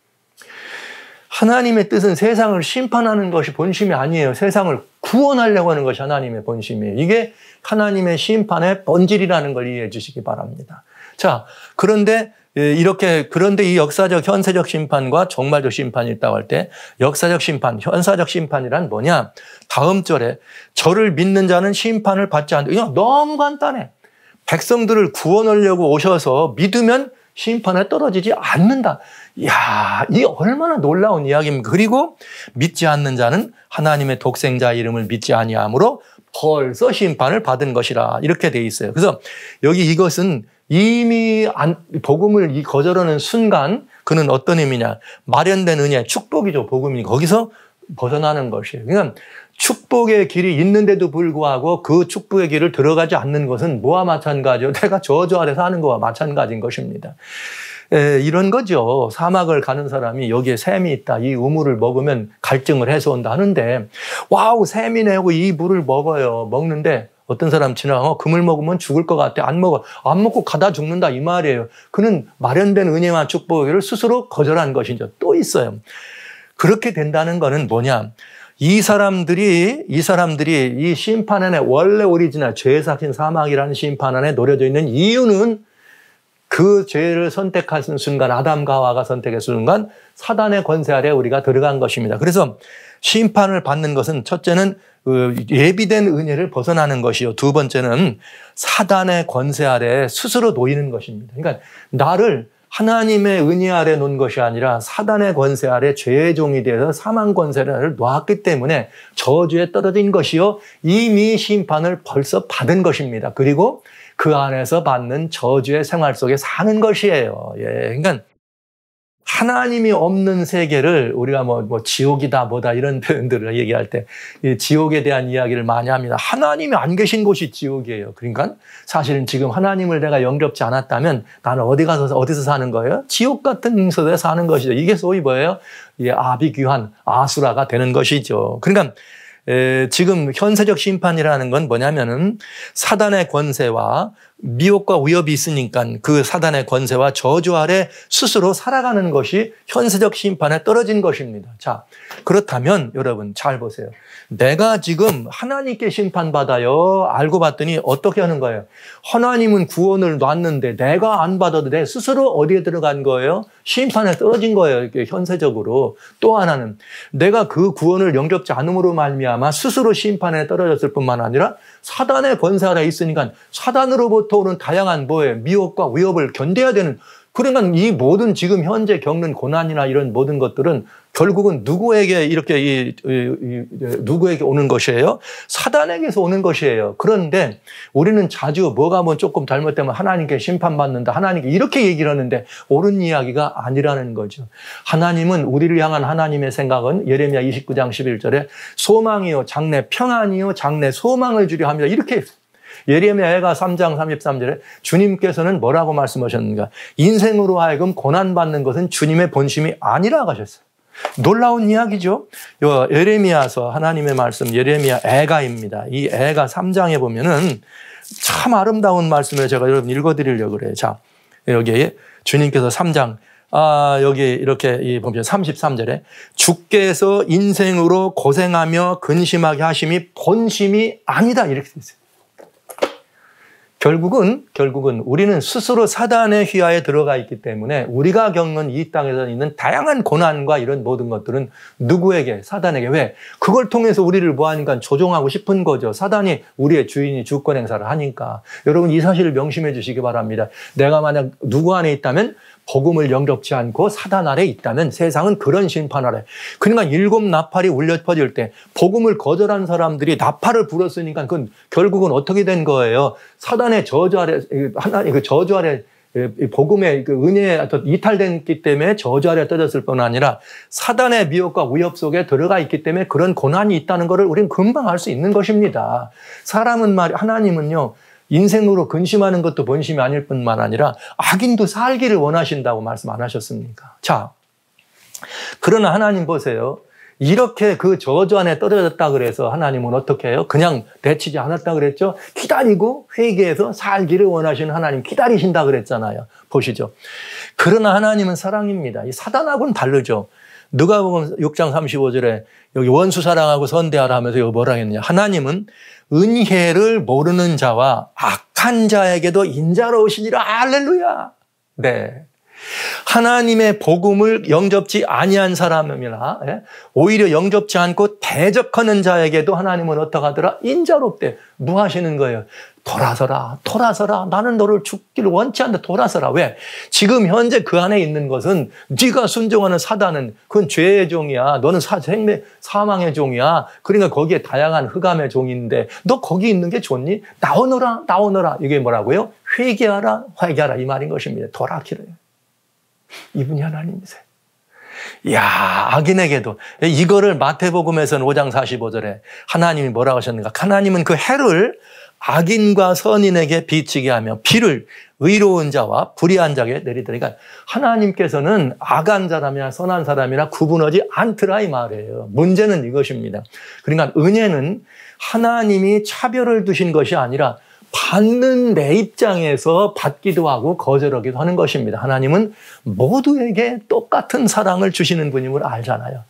하나님의 뜻은 세상을 심판하는 것이 본심이 아니에요. 세상을 구원하려고 하는 것이 하나님의 본심이에요. 이게 하나님의 심판의 본질이라는 걸 이해해 주시기 바랍니다. 자, 그런데 이렇게, 그런데 이 역사적 현세적 심판과 종말적 심판이 있다고 할 때, 역사적 심판, 현사적 심판이란 뭐냐? 다음 절에 저를 믿는 자는 심판을 받지 않는다. 이거 너무 간단해. 백성들을 구원하려고 오셔서 믿으면 심판에 떨어지지 않는다. 이야, 이 얼마나 놀라운 이야기입니까? 그리고 믿지 않는 자는 하나님의 독생자 이름을 믿지 아니하므로 벌써 심판을 받은 것이라. 이렇게 돼 있어요. 그래서 여기 이것은 이미 안, 복음을 거절하는 순간 그는 어떤 의미냐? 마련된 은혜, 축복이죠. 복음이 거기서 벗어나는 것이에요. 그러니까 축복의 길이 있는데도 불구하고 그 축복의 길을 들어가지 않는 것은 뭐와 마찬가지요? 내가 저주 아래 사는 것과 마찬가지인 것입니다. 에, 이런 거죠. 사막을 가는 사람이 여기에 샘이 있다. 이 우물을 먹으면 갈증을 해소한다 하는데, 와우, 샘이 내고 이 물을 먹어요. 먹는데 어떤 사람 지나가면 그물 먹으면 죽을 것 같아. 안 먹어. 안 먹고 가다 죽는다. 이 말이에요. 그는 마련된 은혜와 축복을 스스로 거절한 것이죠. 또 있어요. 그렇게 된다는 거는 뭐냐? 이 사람들이, 이 사람들이 이 심판 안에 원래 오리지널 죄사신 사망이라는 심판 안에 노려져 있는 이유는 그 죄를 선택하는 순간, 아담과 하와가 선택했을 순간 사단의 권세 아래 우리가 들어간 것입니다. 그래서 심판을 받는 것은 첫째는 예비된 은혜를 벗어나는 것이요. 두 번째는 사단의 권세 아래 스스로 놓이는 것입니다. 그러니까 나를 하나님의 은혜 아래 놓은 것이 아니라 사단의 권세 아래 죄의 종이 되어서 사망 권세를 놓았기 때문에 저주에 떨어진 것이요. 이미 심판을 벌써 받은 것입니다. 그리고 그 안에서 받는 저주의 생활 속에 사는 것이에요. 예, 그러니까 하나님이 없는 세계를 우리가 뭐, 뭐 지옥이다 뭐다 이런 표현들을 얘기할 때 이 지옥에 대한 이야기를 많이 합니다. 하나님이 안 계신 곳이 지옥이에요. 그러니까 사실은 지금 하나님을 내가 영접지 않았다면 나는 어디 가서 어디서 사는 거예요? 지옥 같은 곳에 사는 것이죠. 이게 소위 뭐예요? 이 아비규환 아수라가 되는 것이죠. 그러니까 에, 지금 현세적 심판이라는 건 뭐냐면은 사단의 권세와 미혹과 위협이 있으니까 그 사단의 권세와 저주 아래 스스로 살아가는 것이 현세적 심판에 떨어진 것입니다. 자, 그렇다면 여러분 잘 보세요. 내가 지금 하나님께 심판받아요. 알고 봤더니 어떻게 하는 거예요? 하나님은 구원을 놨는데 내가 안 받아도 내 스스로 어디에 들어간 거예요? 심판에 떨어진 거예요. 이렇게 현세적으로. 또 하나는 내가 그 구원을 영접지 않음으로 말미암아 스스로 심판에 떨어졌을 뿐만 아니라 사단의 권세 아래 있으니까 사단으로부터 오는 다양한 뭐에 미혹과 위협을 견뎌야 되는, 그러니까 이 모든 지금 현재 겪는 고난이나 이런 모든 것들은 결국은 누구에게 이렇게 이, 이, 이, 누구에게 오는 것이에요? 사단에게서 오는 것이에요. 그런데 우리는 자주 뭐가 뭐 조금 잘못되면 하나님께 심판받는다, 하나님께 이렇게 얘기를 하는데 옳은 이야기가 아니라는 거죠. 하나님은 우리를 향한 하나님의 생각은 예레미야 이십구 장 십일 절에 소망이요 장래 평안이요 장래 소망을 주려 합니다. 이렇게 예레미야가 삼 장 삼십삼 절에 주님께서는 뭐라고 말씀하셨는가? 인생으로 하여금 고난받는 것은 주님의 본심이 아니라고 하셨어요. 놀라운 이야기죠. 예레미야서 하나님의 말씀 예레미야 애가입니다. 이 애가 삼 장에 보면은 참 아름다운 말씀을 제가 여러분 읽어드리려고 그래요. 자, 여기에 주님께서 삼 장 아, 여기 이렇게 보면 삼십삼 절에 주께서 인생으로 고생하며 근심하게 하심이 본심이 아니다 이렇게 돼 있어요. 결국은, 결국은 우리는 스스로 사단의 휘하에 들어가 있기 때문에 우리가 겪는 이 땅에서 있는 다양한 고난과 이런 모든 것들은 누구에게? 사단에게. 왜? 그걸 통해서 우리를 뭐하니까 조종하고 싶은 거죠. 사단이 우리의 주인이 주권 행사를 하니까. 여러분 이 사실을 명심해 주시기 바랍니다. 내가 만약 누구 안에 있다면 복음을 영접지 않고 사단 아래 있다면 세상은 그런 심판 아래. 그러니까 일곱 나팔이 울려 퍼질 때 복음을 거절한 사람들이 나팔을 불었으니까 그건 결국은 어떻게 된 거예요? 사단의 저주 아래, 하나님 그 저주 아래, 복음의 그 은혜에 이탈됐기 때문에 저주 아래 떨어졌을 뿐 아니라 사단의 미혹과 위협 속에 들어가 있기 때문에 그런 고난이 있다는 것을 우리는 금방 알 수 있는 것입니다. 사람은 말, 하나님은요, 인생으로 근심하는 것도 본심이 아닐 뿐만 아니라 악인도 살기를 원하신다고 말씀 안 하셨습니까? 자, 그러나 하나님 보세요. 이렇게 그 저주 안에 떨어졌다 그래서 하나님은 어떻게 해요? 그냥 내치지 않았다 그랬죠? 기다리고 회개해서 살기를 원하시는 하나님 기다리신다 그랬잖아요. 보시죠. 그러나 하나님은 사랑입니다. 이 사단하고는 다르죠. 누가복음 육 장 삼십오 절에 여기 원수 사랑하고 선대하라 하면서 여기 뭐라 했느냐. 하나님은 은혜를 모르는 자와 악한 자에게도 인자로우시니라. 할렐루야. 네. 하나님의 복음을 영접지 아니한 사람이나 오히려 영접지 않고 대적하는 자에게도 하나님은 어떻게 하더라? 인자롭대. 뭐 하시는 거예요? 돌아서라, 돌아서라. 나는 너를 죽기를 원치 않는다. 돌아서라. 왜? 지금 현재 그 안에 있는 것은 네가 순종하는 사단은 그건 죄의 종이야. 너는 사, 생명, 사망의 종이야. 그러니까 거기에 다양한 흑암의 종인데 너 거기 있는 게 좋니? 나오너라, 나오너라. 이게 뭐라고요? 회개하라, 회개하라. 이 말인 것입니다. 돌아키래요. 이분이 하나님이세요. 이야, 악인에게도. 이거를 마태복음에서는 오 장 사십오 절에 하나님이 뭐라고 하셨는가? 하나님은 그 해를 악인과 선인에게 비치게 하며 비를 의로운 자와 불의한 자에게 내리더니까 하나님께서는 악한 사람이나 선한 사람이나 구분하지 않더라 이 말이에요. 문제는 이것입니다. 그러니까 은혜는 하나님이 차별을 두신 것이 아니라 받는 내 입장에서 받기도 하고 거절하기도 하는 것입니다. 하나님은 모두에게 똑같은 사랑을 주시는 분임을 알잖아요.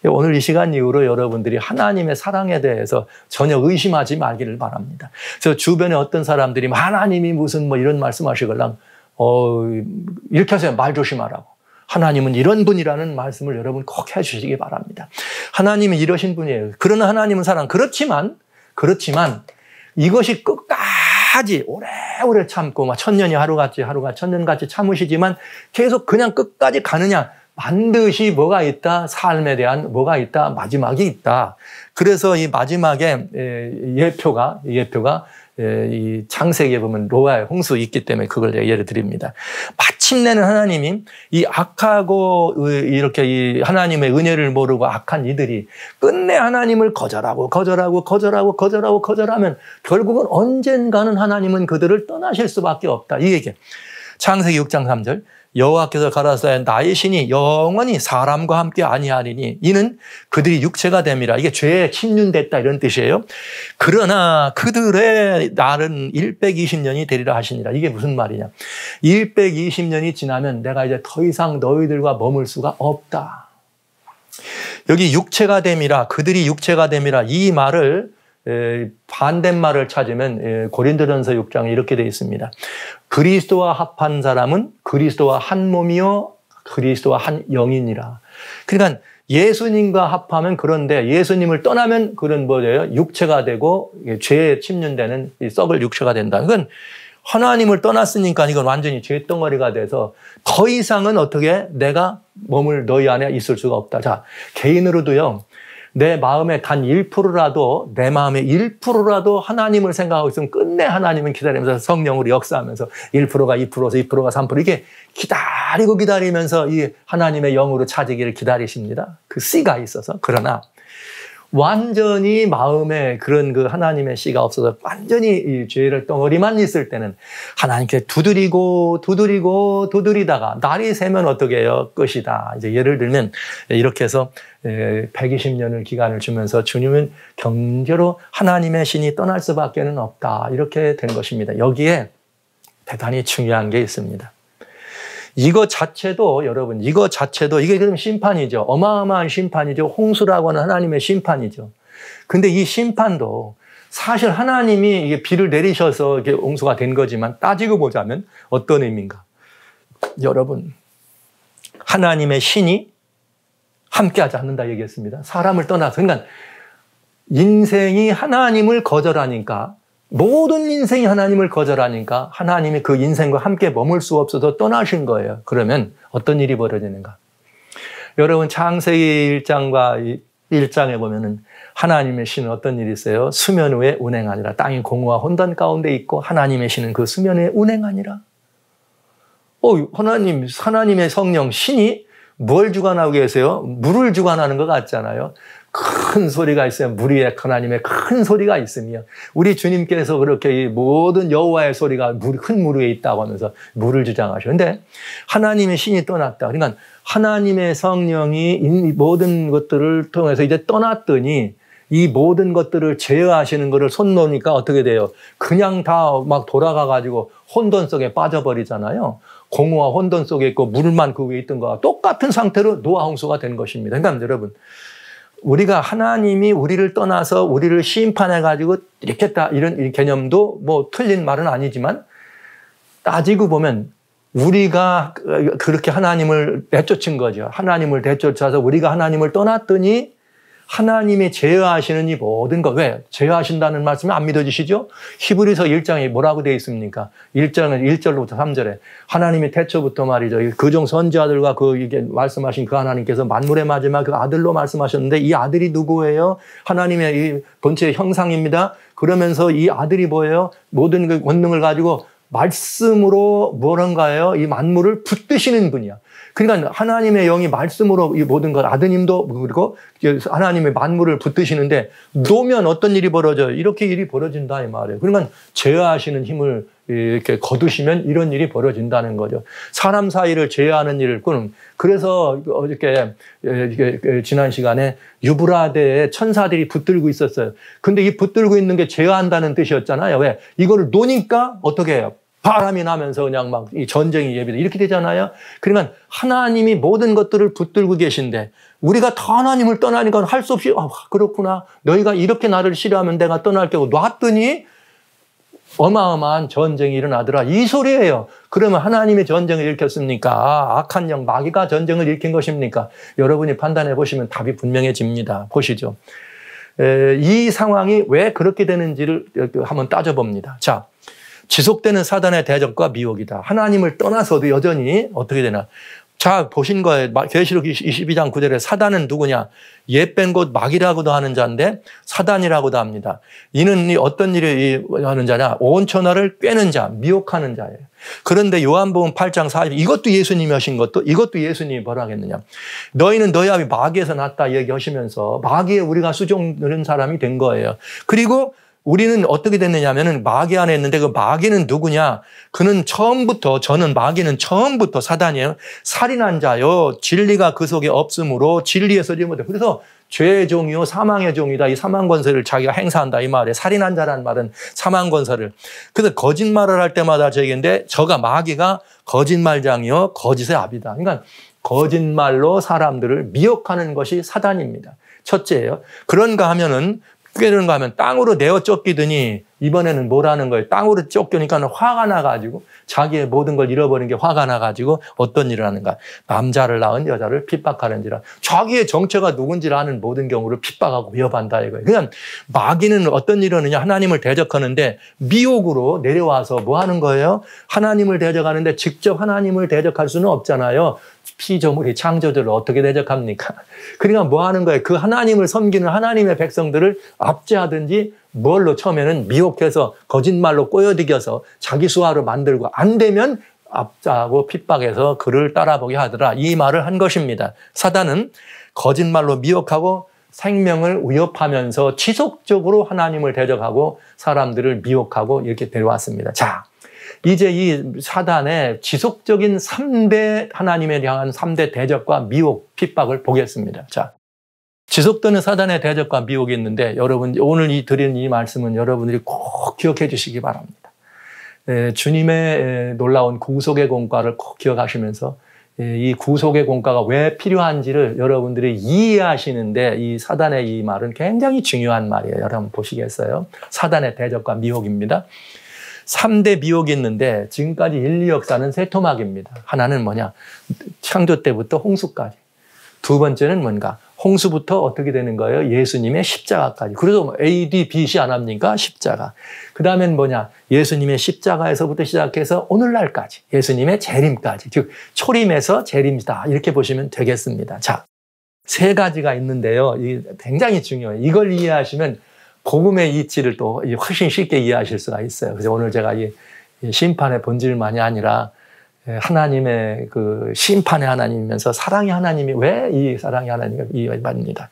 오늘 이 시간 이후로 여러분들이 하나님의 사랑에 대해서 전혀 의심하지 말기를 바랍니다. 그래서 주변에 어떤 사람들이 하나님이 무슨 뭐 이런 말씀하시걸랑 어, 이렇게 하세요. 말 조심하라고. 하나님은 이런 분이라는 말씀을 여러분 꼭 해주시기 바랍니다. 하나님은 이러신 분이에요. 그러나 하나님은 사랑. 그렇지만, 그렇지만 이것이 끝까지 오래오래 참고 막 천년이 하루같이 하루가 천년같이 참으시지만 계속 그냥 끝까지 가느냐? 반드시 뭐가 있다? 삶에 대한 뭐가 있다? 마지막이 있다. 그래서 이 마지막에 예표가, 예표가 이 창세기에 보면 노아의 홍수 있기 때문에 그걸 제가 예를 드립니다. 마침내는 하나님이 이 악하고 이렇게 이 하나님의 은혜를 모르고 악한 이들이 끝내 하나님을 거절하고 거절하고 거절하고 거절하고 거절하면 결국은 언젠가는 하나님은 그들을 떠나실 수밖에 없다. 이 얘기. 창세기 육 장 삼 절. 여호와께서 가라사대 나의 신이 영원히 사람과 함께 아니하리니 이는 그들이 육체가 됨이라. 이게 죄에 침륜됐다 이런 뜻이에요. 그러나 그들의 날은 백이십 년이 되리라 하시니라. 이게 무슨 말이냐. 백이십 년이 지나면 내가 이제 더 이상 너희들과 머물 수가 없다. 여기 육체가 됨이라, 그들이 육체가 됨이라 이 말을 반대말을 찾으면 고린도전서 육 장에 이렇게 되어 있습니다. 그리스도와 합한 사람은 그리스도와 한 몸이요 그리스도와 한 영이니라. 그러니까 예수님과 합하면 그런데 예수님을 떠나면 그런 뭐예요? 육체가 되고 죄에 침륜되는 이 썩을 육체가 된다. 그건 하나님을 떠났으니까 이건 완전히 죄덩어리가 돼서 더 이상은 어떻게 내가 몸을 너희 안에 있을 수가 없다. 자, 개인으로도요. 내 마음에 단 일 퍼센트라도 내 마음에 일 퍼센트라도 하나님을 생각하고 있으면 끝내 하나님은 기다리면서 성령으로 역사하면서 일 퍼센트가 이 퍼센트, 이 퍼센트가 삼 퍼센트 이게 기다리고 기다리면서 이 하나님의 영으로 찾으기를 기다리십니다. 그 씨가 있어서. 그러나 완전히 마음에 그런 그 하나님의 씨가 없어서 완전히 이 죄를 덩어리만 있을 때는 하나님께 두드리고 두드리고 두드리다가 날이 새면 어떻게 해요? 끝이다. 이제 예를 들면 이렇게 해서 백이십 년을 기간을 주면서 주님은 경제로 하나님의 신이 떠날 수밖에는 없다. 이렇게 된 것입니다. 여기에 대단히 중요한 게 있습니다. 이거 자체도 여러분 이거 자체도 이게 그럼 심판이죠. 어마어마한 심판이죠. 홍수라고 하는 하나님의 심판이죠. 근데 이 심판도 사실 하나님이 이게 비를 내리셔서 이게 홍수가 된 거지만 따지고 보자면 어떤 의미인가? 여러분 하나님의 신이 함께하지 않는다 얘기했습니다. 사람을 떠나서. 그러니까 인생이 하나님을 거절하니까 모든 인생이 하나님을 거절하니까 하나님이 그 인생과 함께 머물 수 없어서 떠나신 거예요. 그러면 어떤 일이 벌어지는가? 여러분 창세기 일 장과 일 장에 보면은 하나님의 신은 어떤 일이 있어요? 수면 위에 운행하니라. 땅이 공허와 혼돈 가운데 있고 하나님의 신은 그 수면 위에 운행하니라. 어, 하나님, 하나님의 성령 신이 뭘 주관하고 계세요? 물을 주관하는 것 같잖아요. 큰 소리가 있어요. 물 위에 하나님의 큰 소리가 있으며 우리 주님께서 그렇게 이 모든 여호와의 소리가 물, 큰 물 위에 있다고 하면서 물을 주장하셔. 그런데 하나님의 신이 떠났다. 그러니까 하나님의 성령이 이 모든 것들을 통해서 이제 떠났더니 이 모든 것들을 제어하시는 것을 손 놓으니까 어떻게 돼요? 그냥 다 막 돌아가가지고 혼돈 속에 빠져버리잖아요. 공허와 혼돈 속에 있고 물만 그 위에 있던 거와 똑같은 상태로 노아 홍수가 된 것입니다. 그러니까 여러분 우리가 하나님이 우리를 떠나서 우리를 심판해가지고 이렇게 다 이런 개념도 뭐 틀린 말은 아니지만 따지고 보면 우리가 그렇게 하나님을 내쫓은 거죠. 하나님을 내쫓아서 우리가 하나님을 떠났더니 하나님이 제어하시는 이 모든 것. 왜? 제어하신다는 말씀이 안 믿어지시죠? 히브리서 일 장에 뭐라고 되어 있습니까? 일 장은 일 절로부터 삼 절에 하나님이 태초부터 말이죠. 그종 선지자들과 그 이게 말씀하신 그 하나님께서 만물의 마지막 그 아들로 말씀하셨는데 이 아들이 누구예요? 하나님의 이 본체의 형상입니다. 그러면서 이 아들이 뭐예요? 모든 그 권능을 가지고 말씀으로 뭐란가요? 이 만물을 붙드시는 분이야. 그러니까 하나님의 영이 말씀으로 이 모든 것, 아드님도 그리고 하나님의 만물을 붙드시는데 놓으면 어떤 일이 벌어져요? 이렇게 일이 벌어진다 이 말이에요. 그러니까 제어하시는 힘을 이렇게 거두시면 이런 일이 벌어진다는 거죠. 사람 사이를 제어하는 일을 꾸는. 그래서 어저께 지난 시간에 유브라데에 천사들이 붙들고 있었어요. 근데 이 붙들고 있는 게 제어한다는 뜻이었잖아요. 왜? 이거를 놓으니까 어떻게 해요? 바람이 나면서 그냥 막 이 전쟁이 예비돼 이렇게 되잖아요. 그러니까 하나님이 모든 것들을 붙들고 계신데 우리가 다 하나님을 떠나니까 할 수 없이 아, 그렇구나. 너희가 이렇게 나를 싫어하면 내가 떠날 거고 놨더니 어마어마한 전쟁이 일어나더라. 이 소리예요. 그러면 하나님의 전쟁을 일으켰습니까? 아, 악한 영, 마귀가 전쟁을 일으킨 것입니까? 여러분이 판단해 보시면 답이 분명해집니다. 보시죠. 에, 이 상황이 왜 그렇게 되는지를 한번 따져봅니다. 자, 지속되는 사단의 대적과 미혹이다. 하나님을 떠나서도 여전히 어떻게 되나? 자, 보신 거예요. 계시록 이십이 장 구 절에 사단은 누구냐? 옛뺀 곧 마귀라고도 하는 자인데 사단이라고도 합니다. 이는 어떤 일을 하는 자냐? 온 천하를 꿰는 자, 미혹하는 자예요. 그런데 요한복음 팔 장 사 절 이것도 예수님이 하신 것도 이것도 예수님이 뭐라 하겠느냐? 너희는 너희 아비 마귀에서 났다 얘기하시면서 마귀에 우리가 수종되는 사람이 된 거예요. 그리고 우리는 어떻게 됐느냐 하면은 마귀 안에 있는데 그 마귀는 누구냐? 그는 처음부터, 저는 마귀는 처음부터 사단이에요. 살인한 자요. 진리가 그 속에 없으므로 진리에 서지 못해. 그래서 죄의 종이요. 사망의 종이다. 이 사망 권세를 자기가 행사한다. 이 말에 살인한 자라는 말은 사망 권세를. 그래서 거짓말을 할 때마다 저에게인데 저가 마귀가 거짓말장이요. 거짓의 아비다. 그러니까 거짓말로 사람들을 미혹하는 것이 사단입니다. 첫째예요. 그런가 하면은 그런가 하면 땅으로 내어 쫓기더니 이번에는 뭐라는 거예요? 땅으로 쫓기니까 화가 나가지고 자기의 모든 걸 잃어버린 게 화가 나가지고 어떤 일을 하는가? 남자를 낳은 여자를 핍박하는지라. 자기의 정체가 누군지를 아는 모든 경우를 핍박하고 위협한다 이거예요. 그냥 마귀는 어떤 일을 하느냐? 하나님을 대적하는데 미혹으로 내려와서 뭐 하는 거예요? 하나님을 대적하는데 직접 하나님을 대적할 수는 없잖아요. 피조물이 창조주를 어떻게 대적합니까? 그러니까 뭐 하는 거예요? 그 하나님을 섬기는 하나님의 백성들을 압제하든지 뭘로 처음에는 미혹해서 거짓말로 꼬여들여서 자기 수하로 만들고 안 되면 압제하고 핍박해서 그를 따라보게 하더라. 이 말을 한 것입니다. 사단은 거짓말로 미혹하고 생명을 위협하면서 지속적으로 하나님을 대적하고 사람들을 미혹하고 이렇게 데려왔습니다. 자. 이제 이 사단의 지속적인 삼 대 하나님에 향한 삼 대 대적과 미혹, 핍박을 보겠습니다. 자, 지속되는 사단의 대적과 미혹이 있는데 여러분 오늘 이 드리는 이 말씀은 여러분들이 꼭 기억해 주시기 바랍니다. 에, 주님의 놀라운 구속의 공과를 꼭 기억하시면서 에, 이 구속의 공과가 왜 필요한지를 여러분들이 이해하시는데 이 사단의 이 말은 굉장히 중요한 말이에요. 여러분 보시겠어요? 사단의 대적과 미혹입니다. 삼 대 미혹이 있는데 지금까지 인류 역사는 세 토막입니다. 하나는 뭐냐? 창조 때부터 홍수까지. 두 번째는 뭔가? 홍수부터 어떻게 되는 거예요? 예수님의 십자가까지. 그래서 A, D, B, C 안 합니까? 십자가. 그 다음엔 뭐냐? 예수님의 십자가에서부터 시작해서 오늘날까지. 예수님의 재림까지. 즉 초림에서 재림이다. 이렇게 보시면 되겠습니다. 자, 세 가지가 있는데요. 이게 굉장히 중요해요. 이걸 이해하시면 복음의 이치를 또 훨씬 쉽게 이해하실 수가 있어요. 그래서 오늘 제가 이 심판의 본질만이 아니라 하나님의 그 심판의 하나님이면서 사랑의 하나님이 왜 이 사랑의 하나님이 이해받습니다.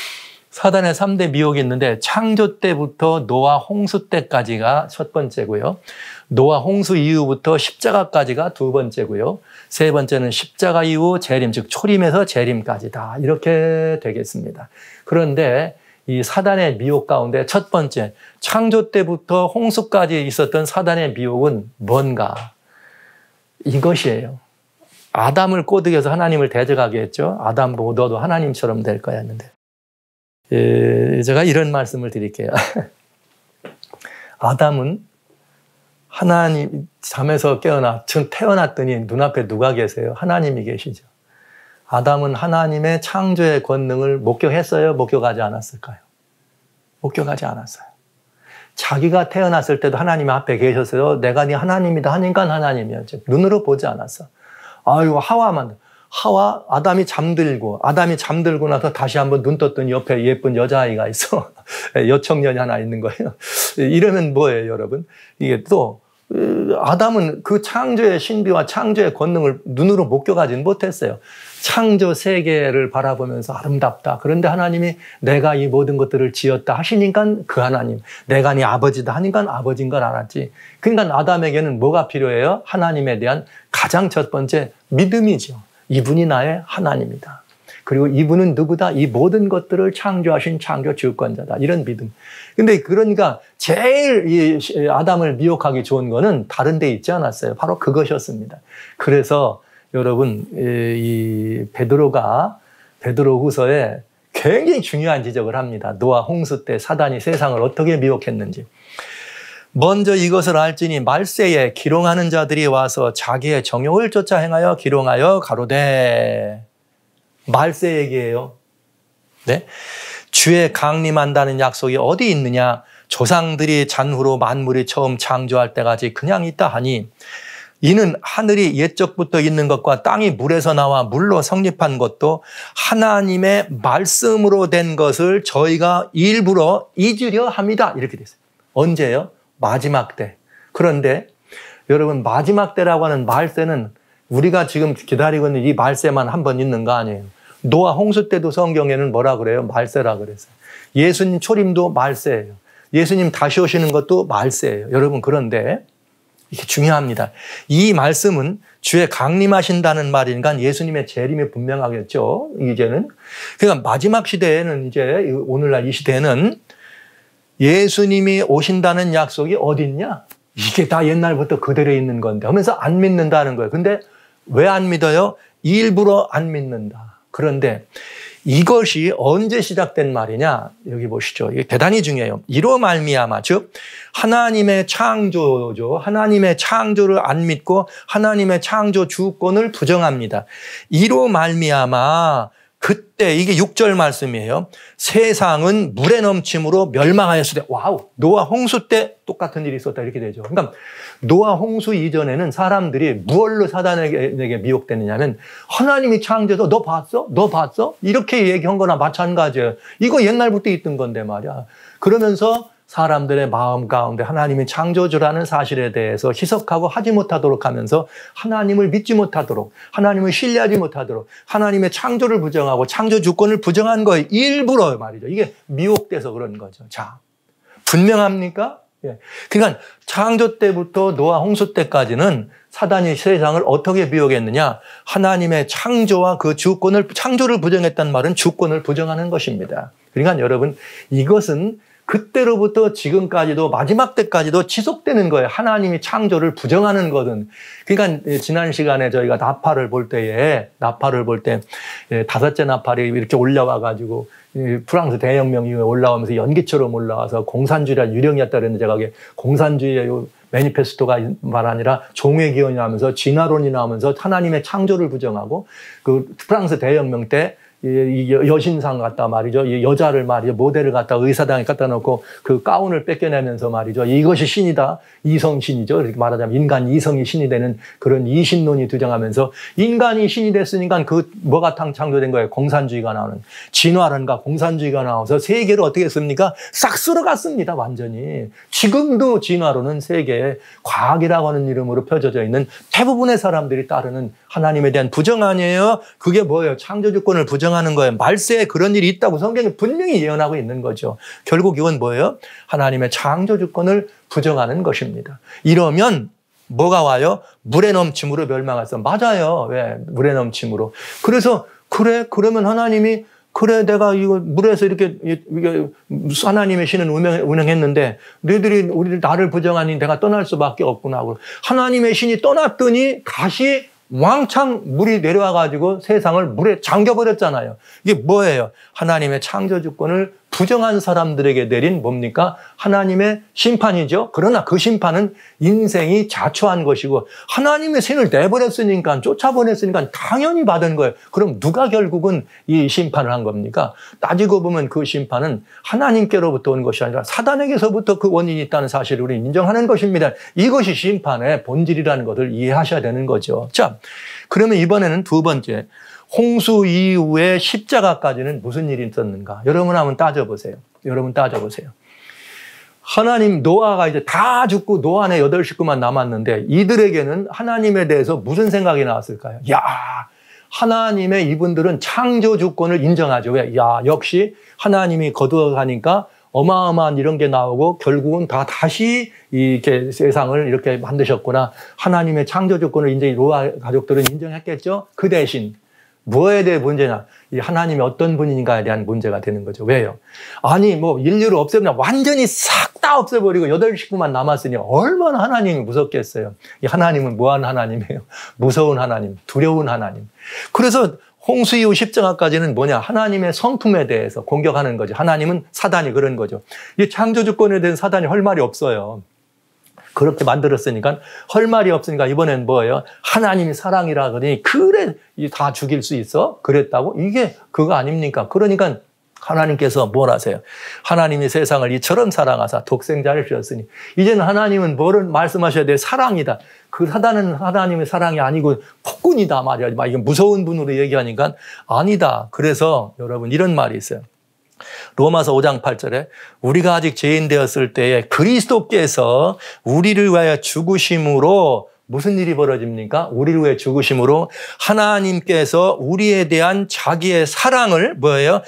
사단의 삼 대 미혹이 있는데 창조 때부터 노아 홍수 때까지가 첫 번째고요. 노아 홍수 이후부터 십자가까지가 두 번째고요. 세 번째는 십자가 이후 재림, 즉 초림에서 재림까지다. 이렇게 되겠습니다. 그런데 이 사단의 미혹 가운데 첫 번째, 창조 때부터 홍수까지 있었던 사단의 미혹은 뭔가? 이것이에요. 아담을 꼬드겨서 하나님을 대적하게 했죠. 아담 보고 너도 하나님처럼 될 거야 했는데. 에, 제가 이런 말씀을 드릴게요. 아담은 하나님 잠에서 깨어나, 태어났더니 눈앞에 누가 계세요? 하나님이 계시죠. 아담은 하나님의 창조의 권능을 목격했어요? 목격하지 않았을까요? 목격하지 않았어요. 자기가 태어났을 때도 하나님 앞에 계셨어요. 내가 네 하나님이다 하니까 하나님이었죠. 눈으로 보지 않았어. 아유, 하와만. 하와, 아담이 잠들고, 아담이 잠들고 나서 다시 한번 눈 떴더니 옆에 예쁜 여자아이가 있어. 여청년이 하나 있는 거예요. 이러면 뭐예요, 여러분? 이게 또, 아담은 그 창조의 신비와 창조의 권능을 눈으로 목격하지는 못했어요. 창조 세계를 바라보면서 아름답다. 그런데 하나님이 내가 이 모든 것들을 지었다 하시니까 그 하나님, 내가 네 아버지다 하니까 아버지인 걸 알았지. 그러니까 아담에게는 뭐가 필요해요? 하나님에 대한 가장 첫 번째 믿음이죠. 이분이 나의 하나님이다. 그리고 이분은 누구다? 이 모든 것들을 창조하신 창조 주권자다. 이런 믿음. 근데 그러니까 제일 이 아담을 미혹하기 좋은 거는 다른 데 있지 않았어요. 바로 그것이었습니다. 그래서 여러분, 이 베드로가 베드로후서에 굉장히 중요한 지적을 합니다. 노아 홍수 때 사단이 세상을 어떻게 미혹했는지. 먼저 이것을 알지니 말세에 기롱하는 자들이 와서 자기의 정욕을 쫓아 행하여 기롱하여 가로되. 말세 얘기예요. 네? 주의 강림한다는 약속이 어디 있느냐? 조상들이 잔후로 만물이 처음 창조할 때까지 그냥 있다 하니 이는 하늘이 옛적부터 있는 것과 땅이 물에서 나와 물로 성립한 것도 하나님의 말씀으로 된 것을 저희가 일부러 잊으려 합니다. 이렇게 됐어요. 언제요? 마지막 때. 그런데 여러분, 마지막 때라고 하는 말세는 우리가 지금 기다리고 있는 이 말세만 한 번 있는 거 아니에요. 노아 홍수 때도 성경에는 뭐라 그래요? 말세라 그랬어요. 예수님 초림도 말세예요. 예수님 다시 오시는 것도 말세예요. 여러분, 그런데 이게 중요합니다. 이 말씀은 주의 강림하신다는 말이니까 예수님의 재림이 분명하겠죠. 이제는. 그러니까 마지막 시대에는 이제 오늘날 이 시대에는 예수님이 오신다는 약속이 어디 있냐? 이게 다 옛날부터 그대로 있는 건데 하면서 안 믿는다는 거예요. 근데 왜 안 믿어요? 일부러 안 믿는다. 그런데 이것이 언제 시작된 말이냐? 여기 보시죠. 이게 대단히 중요해요. 이로 말미암아, 즉 하나님의 창조죠. 하나님의 창조를 안 믿고 하나님의 창조 주권을 부정합니다. 이로 말미암아 그때 이게 육 절 말씀이에요. 세상은 물에 넘침으로 멸망하였을 때, 와우, 노아 홍수 때 똑같은 일이 있었다 이렇게 되죠. 그러니까 노아 홍수 이전에는 사람들이 무엇로 사단에게 미혹됐느냐면 하나님이 창조해서 너 봤어? 너 봤어? 이렇게 얘기한 거나 마찬가지예요. 이거 옛날부터 있던 건데 말이야. 그러면서 사람들의 마음 가운데 하나님이 창조주라는 사실에 대해서 희석하고 하지 못하도록 하면서 하나님을 믿지 못하도록, 하나님을 신뢰하지 못하도록, 하나님의 창조를 부정하고 창조 주권을 부정한 거예요. 일부러 말이죠. 이게 미혹돼서 그런 거죠. 자, 분명합니까? 예. 그러니까 창조 때부터 노아 홍수 때까지는 사단이 세상을 어떻게 미혹했느냐? 하나님의 창조와 그 주권을, 창조를 부정했다는 말은 주권을 부정하는 것입니다. 그러니까 여러분, 이것은 그때로부터 지금까지도 마지막 때까지도 지속되는 거예요. 하나님이 창조를 부정하는 거든. 그러니까 지난 시간에 저희가 나팔을 볼 때에 나팔을 볼 때 다섯째 나팔이 이렇게 올라와 가지고 프랑스 대혁명 이후에 올라오면서 연기처럼 올라와서 공산주의라 유령이었다 그랬는데 제가 그게 공산주의의 매니페스토가 말 아니라 종의 기원이 나오면서 진화론이 나오면서 하나님의 창조를 부정하고 그 프랑스 대혁명 때 이 여신상 갖다 말이죠. 이 여자를 말이죠. 모델을 갖다 의사당에 갖다 놓고 그 가운을 뺏겨내면서 말이죠. 이것이 신이다. 이성신이죠. 이렇게 말하자면 인간 이성이 신이 되는 그런 이신론이 주장하면서 인간이 신이 됐으니까 그 뭐가 창조된 거예요? 공산주의가 나오는. 진화론과 공산주의가 나와서 세계를 어떻게 했습니까? 싹 쓸어갔습니다. 완전히. 지금도 진화론은 세계에 과학이라고 하는 이름으로 펴져져 있는 대부분의 사람들이 따르는 하나님에 대한 부정 아니에요? 그게 뭐예요? 창조주권을 부정하는 거예요. 말세에 그런 일이 있다고 성경이 분명히 예언하고 있는 거죠. 결국 이건 뭐예요? 하나님의 창조주권을 부정하는 것입니다. 이러면 뭐가 와요? 물에 넘침으로 멸망했어. 맞아요. 왜? 물에 넘침으로. 그래서 그래 그러면 하나님이 그래 내가 이거 물에서 이렇게 이게 하나님의 신은 운영, 운영했는데 너희들이 우리 나를 부정하니 내가 떠날 수밖에 없구나 하고 하나님의 신이 떠났더니 다시 왕창 물이 내려와가지고 세상을 물에 잠겨버렸잖아요. 이게 뭐예요? 하나님의 창조주권을 부정한 사람들에게 내린 뭡니까? 하나님의 심판이죠. 그러나 그 심판은 인생이 자초한 것이고 하나님의 신을 내버렸으니까 쫓아보냈으니까 당연히 받은 거예요. 그럼 누가 결국은 이 심판을 한 겁니까? 따지고 보면 그 심판은 하나님께로부터 온 것이 아니라 사단에게서부터 그 원인이 있다는 사실을 우리는 인정하는 것입니다. 이것이 심판의 본질이라는 것을 이해하셔야 되는 거죠. 자, 그러면 이번에는 두 번째. 홍수 이후에 십자가까지는 무슨 일이 있었는가? 여러분 한번 따져보세요. 여러분 따져보세요. 하나님 노아가 이제 다 죽고 노아 안에 여덟 식구만 남았는데 이들에게는 하나님에 대해서 무슨 생각이 나왔을까요? 야, 하나님의 이분들은 창조 주권을 인정하죠. 왜? 야, 역시 하나님이 거두어가니까 어마어마한 이런 게 나오고 결국은 다 다시 이렇게 세상을 이렇게 만드셨구나. 하나님의 창조 주권을 이제 노아 가족들은 인정했겠죠. 그 대신 뭐에 대해 문제냐? 이 하나님이 어떤 분인가에 대한 문제가 되는 거죠. 왜요? 아니 뭐 인류를 없애면 완전히 싹 다 없애버리고 여덟 식구만 남았으니 얼마나 하나님이 무섭겠어요. 이 하나님은 뭐한 하나님이에요? 무서운 하나님, 두려운 하나님. 그래서 홍수 이후 십자가까지는 뭐냐? 하나님의 성품에 대해서 공격하는 거죠. 하나님은 사단이 그런 거죠. 이 창조주권에 대한 사단이 할 말이 없어요. 그렇게 만들었으니까 할 말이 없으니까 이번엔 뭐예요? 하나님이 사랑이라 그러니 그래 다 죽일 수 있어? 그랬다고? 이게 그거 아닙니까? 그러니까 하나님께서 뭘 하세요? 하나님이 세상을 이처럼 사랑하사 독생자를 주셨으니 이제는 하나님은 뭐를 말씀하셔야 돼요? 사랑이다. 그 사단은 하나님의 사랑이 아니고 폭군이다 말이야. 막 이건 무서운 분으로 얘기하니까 아니다. 그래서 여러분 이런 말이 있어요. 로마서 오 장 팔 절에 우리가 아직 죄인 되었을 때에 그리스도께서 우리를 위하여 죽으심으로 무슨 일이 벌어집니까? 우리를 위해 죽으심으로 하나님께서 우리에 대한 자기의 사랑을 뭐예요?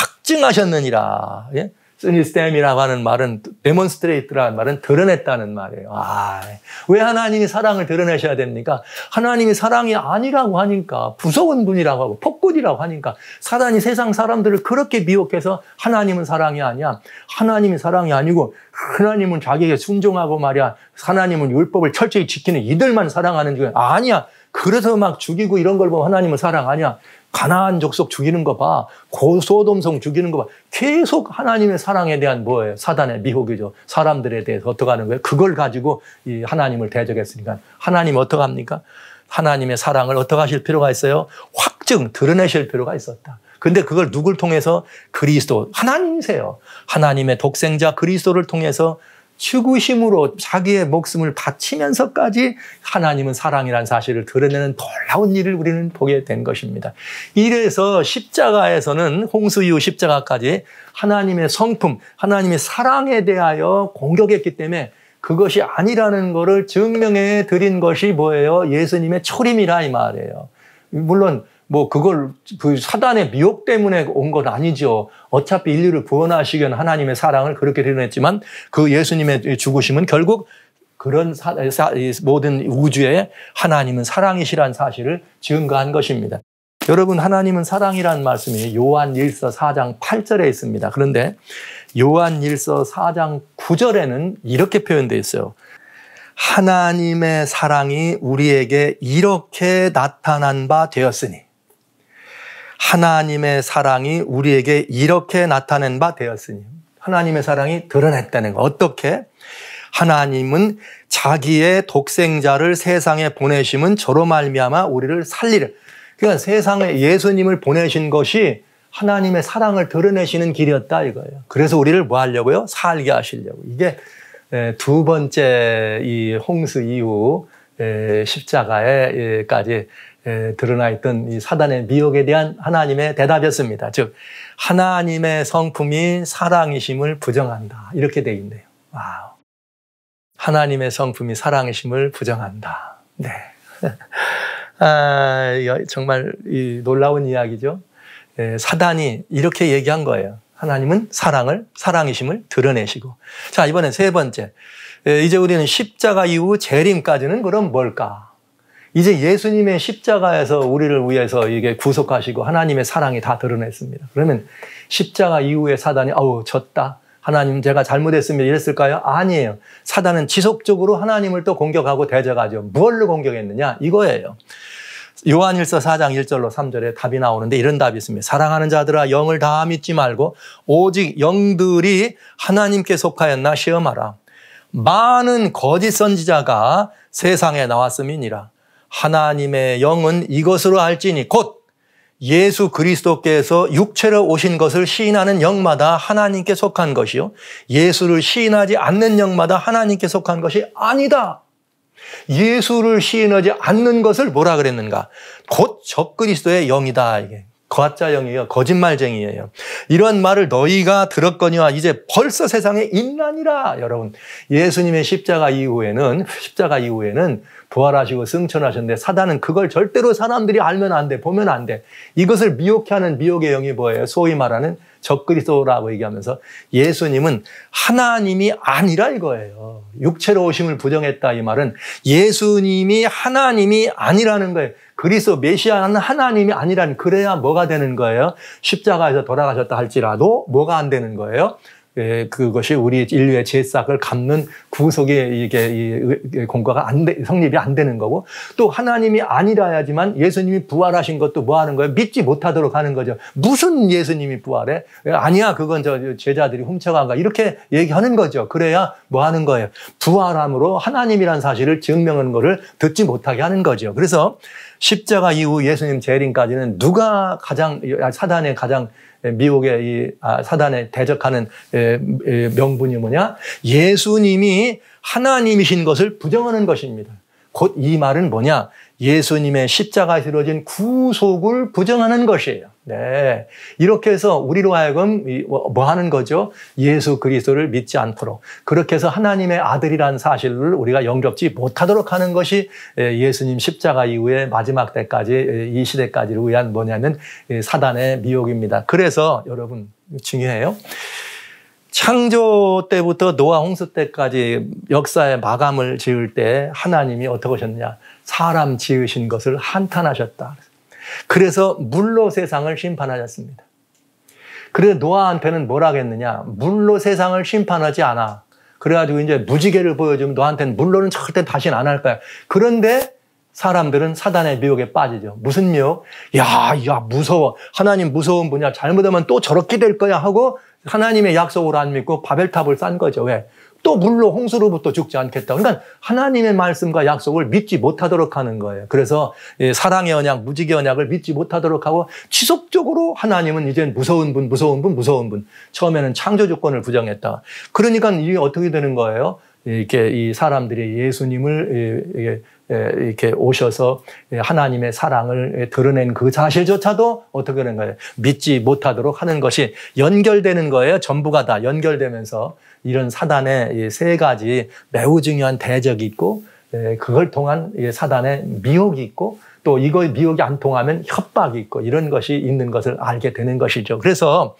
확증하셨느니라. 예? 쓰니스템이라고 하는 말은 데몬스트레이트라는 말은 드러냈다는 말이에요. 아, 왜 하나님이 사랑을 드러내셔야 됩니까? 하나님이 사랑이 아니라고 하니까 무서운 분이라고 하고 폭군이라고 하니까 사단이 세상 사람들을 그렇게 미혹해서 하나님은 사랑이 아니야. 하나님이 사랑이 아니고 하나님은 자기에게 순종하고 말이야. 하나님은 율법을 철저히 지키는 이들만 사랑하는 줄 아니야. 그래서 막 죽이고 이런 걸 보면 하나님은 사랑 아니야. 가나안 족속 죽이는 거 봐. 고소돔성 죽이는 거 봐. 계속 하나님의 사랑에 대한 뭐예요? 사단의 미혹이죠. 사람들에 대해서 어떻게 하는 거예요? 그걸 가지고 이 하나님을 대적했으니까. 하나님 어떻게 합니까? 하나님의 사랑을 어떻게 하실 필요가 있어요? 확증, 드러내실 필요가 있었다. 근데 그걸 누굴 통해서? 그리스도, 하나님이세요. 하나님의 독생자 그리스도를 통해서 죽으심으로 자기의 목숨을 바치면서까지 하나님은 사랑이라는 사실을 드러내는 놀라운 일을 우리는 보게 된 것입니다. 이래서 십자가에서는 홍수 이후 십자가까지 하나님의 성품, 하나님의 사랑에 대하여 공격했기 때문에 그것이 아니라는 것을 증명해 드린 것이 뭐예요? 예수님의 초림이라 이 말이에요. 물론 뭐 그걸 그 사단의 미혹 때문에 온 건 아니죠. 어차피 인류를 구원하시기 위한 하나님의 사랑을 그렇게 드러냈지만 그 예수님의 죽으심은 결국 그런 사, 사, 모든 우주에 하나님은 사랑이시라는 사실을 증거한 것입니다. 여러분 하나님은 사랑이라는 말씀이 요한일서 사 장 팔 절에 있습니다. 그런데 요한일서 사 장 구 절에는 이렇게 표현되어 있어요. 하나님의 사랑이 우리에게 이렇게 나타난 바 되었으니 하나님의 사랑이 우리에게 이렇게 나타낸 바 되었으니 하나님의 사랑이 드러냈다는 거. 어떻게? 하나님은 자기의 독생자를 세상에 보내심은 저로 말미암아 우리를 살리려. 그러니까 세상에 예수님을 보내신 것이 하나님의 사랑을 드러내시는 길이었다 이거예요. 그래서 우리를 뭐 하려고요? 살게 하시려고. 이게 두 번째 이 홍수 이후 십자가에까지 드러나 있던 이 사단의 미혹에 대한 하나님의 대답이었습니다. 즉 하나님의 성품이 사랑이심을 부정한다. 이렇게 돼 있네요. 와우. 하나님의 성품이 사랑이심을 부정한다. 네. 아, 정말 이 놀라운 이야기죠. 사단이 이렇게 얘기한 거예요. 하나님은 사랑을, 사랑이심을 드러내시고. 자, 이번엔 세 번째. 이제 우리는 십자가 이후 재림까지는 그럼 뭘까? 이제 예수님의 십자가에서 우리를 위해서 이게 구속하시고 하나님의 사랑이 다 드러냈습니다. 그러면 십자가 이후에 사단이 아우 졌다. 하나님 제가 잘못했습니다. 이랬을까요? 아니에요. 사단은 지속적으로 하나님을 또 공격하고 대적하죠. 무엇을 공격했느냐? 이거예요. 요한일서 사 장 일 절로 삼 절에 답이 나오는데 이런 답이 있습니다. 사랑하는 자들아 영을 다 믿지 말고 오직 영들이 하나님께 속하였나 시험하라. 많은 거짓 선지자가 세상에 나왔음이니라. 하나님의 영은 이것으로 알지니 곧 예수 그리스도께서 육체로 오신 것을 시인하는 영마다 하나님께 속한 것이요 예수를 시인하지 않는 영마다 하나님께 속한 것이 아니다. 예수를 시인하지 않는 것을 뭐라 그랬는가? 곧 적그리스도의 영이다. 이게 가짜 영이에요. 거짓말쟁이에요. 이런 말을 너희가 들었거니와 이제 벌써 세상에 있나니라. 여러분, 예수님의 십자가 이후에는 십자가 이후에는 부활하시고 승천하셨는데 사단은 그걸 절대로 사람들이 알면 안 돼, 보면 안 돼. 이것을 미혹해 하는 미혹의 영이 뭐예요? 소위 말하는 적그리스도라고 얘기하면서 예수님은 하나님이 아니라 이거예요. 육체로 오심을 부정했다 이 말은 예수님이 하나님이 아니라는 거예요. 그리스도 메시아는 하나님이 아니란, 그래야 뭐가 되는 거예요? 십자가에서 돌아가셨다 할지라도 뭐가 안 되는 거예요? 예, 그것이 우리 인류의 죄싹을 갚는 구속의 이게 이 공과가 안 돼, 성립이 안 되는 거고, 또 하나님이 아니라야지만 예수님이 부활하신 것도 뭐 하는 거예요? 믿지 못하도록 하는 거죠. 무슨 예수님이 부활해? 아니야, 그건 저 제자들이 훔쳐간 거, 이렇게 얘기하는 거죠. 그래야 뭐 하는 거예요? 부활함으로 하나님이란 사실을 증명하는 거를 듣지 못하게 하는 거죠. 그래서 십자가 이후 예수님 재림까지는 누가 가장, 사단의 가장 미혹의 이 사단에 대적하는 명분이 뭐냐? 예수님이 하나님이신 것을 부정하는 것입니다. 곧 이 말은 뭐냐? 예수님의 십자가에서 이루어진 구속을 부정하는 것이에요. 네, 이렇게 해서 우리로 하여금 뭐 하는 거죠? 예수 그리스도를 믿지 않도록, 그렇게 해서 하나님의 아들이라는 사실을 우리가 영접지 못하도록 하는 것이 예수님 십자가 이후에 마지막 때까지, 이 시대까지를 위한 뭐냐면 사단의 미혹입니다. 그래서 여러분 중요해요. 창조 때부터 노아 홍수 때까지 역사의 마감을 지을 때 하나님이 어떻게 하셨냐? 사람 지으신 것을 한탄하셨다. 그래서 물로 세상을 심판하셨습니다. 그래서 노아한테는 뭐라고 했느냐? 물로 세상을 심판하지 않아. 그래가지고 이제 무지개를 보여주면 너한테는 물로는 절대 다시는 안 할 거야. 그런데 사람들은 사단의 미혹에 빠지죠. 무슨 미혹? 야, 야, 무서워. 하나님 무서운 분야. 잘못하면 또 저렇게 될 거야 하고 하나님의 약속을 안 믿고 바벨탑을 쌓은 거죠. 왜? 또 물로 홍수로부터 죽지 않겠다. 그러니까 하나님의 말씀과 약속을 믿지 못하도록 하는 거예요. 그래서 사랑의 언약, 무지개 언약을 믿지 못하도록 하고 지속적으로 하나님은 이제 무서운 분, 무서운 분, 무서운 분. 처음에는 창조 조건을 부정했다. 그러니까 이게 어떻게 되는 거예요? 이렇게 이 사람들이 예수님을 이렇게 오셔서 하나님의 사랑을 드러낸 그 사실조차도 어떻게 되는 거예요? 믿지 못하도록 하는 것이 연결되는 거예요. 전부가 다 연결되면서 이런 사단의 세 가지 매우 중요한 대적이 있고, 그걸 통한 사단의 미혹이 있고, 또 이거 미혹이 안 통하면 협박이 있고, 이런 것이 있는 것을 알게 되는 것이죠. 그래서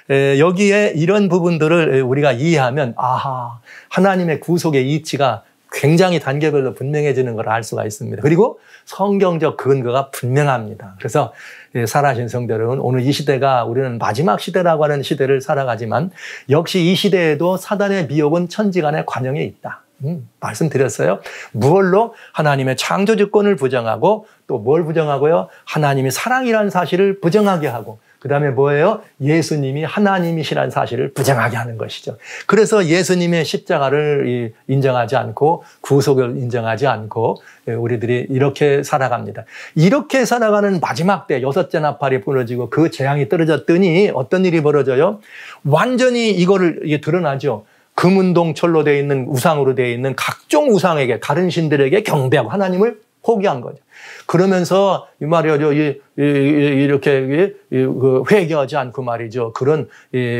여기에 이런 부분들을 우리가 이해하면, 아하, 하나님의 구속의 이치가 굉장히 단계별로 분명해지는 걸 알 수가 있습니다. 그리고 성경적 근거가 분명합니다. 그래서 살아신 성도 여러분, 오늘 이 시대가 우리는 마지막 시대라고 하는 시대를 살아가지만 역시 이 시대에도 사단의 미혹은 천지간의 관영에 있다. 음, 말씀드렸어요. 무얼로? 하나님의 창조 주권을 부정하고, 또 뭘 부정하고요? 하나님이 사랑이라는 사실을 부정하게 하고, 그 다음에 뭐예요? 예수님이 하나님이시라는 사실을 부정하게 하는 것이죠. 그래서 예수님의 십자가를 인정하지 않고 구속을 인정하지 않고 우리들이 이렇게 살아갑니다. 이렇게 살아가는 마지막 때 여섯째 나팔이 부러지고 그 재앙이 떨어졌더니 어떤 일이 벌어져요? 완전히 이거를 이게 드러나죠. 금은동 철로 되어 있는 우상으로 되어 있는 각종 우상에게, 다른 신들에게 경배하고 하나님을 포기한 거죠. 그러면서 이 말이죠, 이렇게 회개하지 않고 말이죠, 그런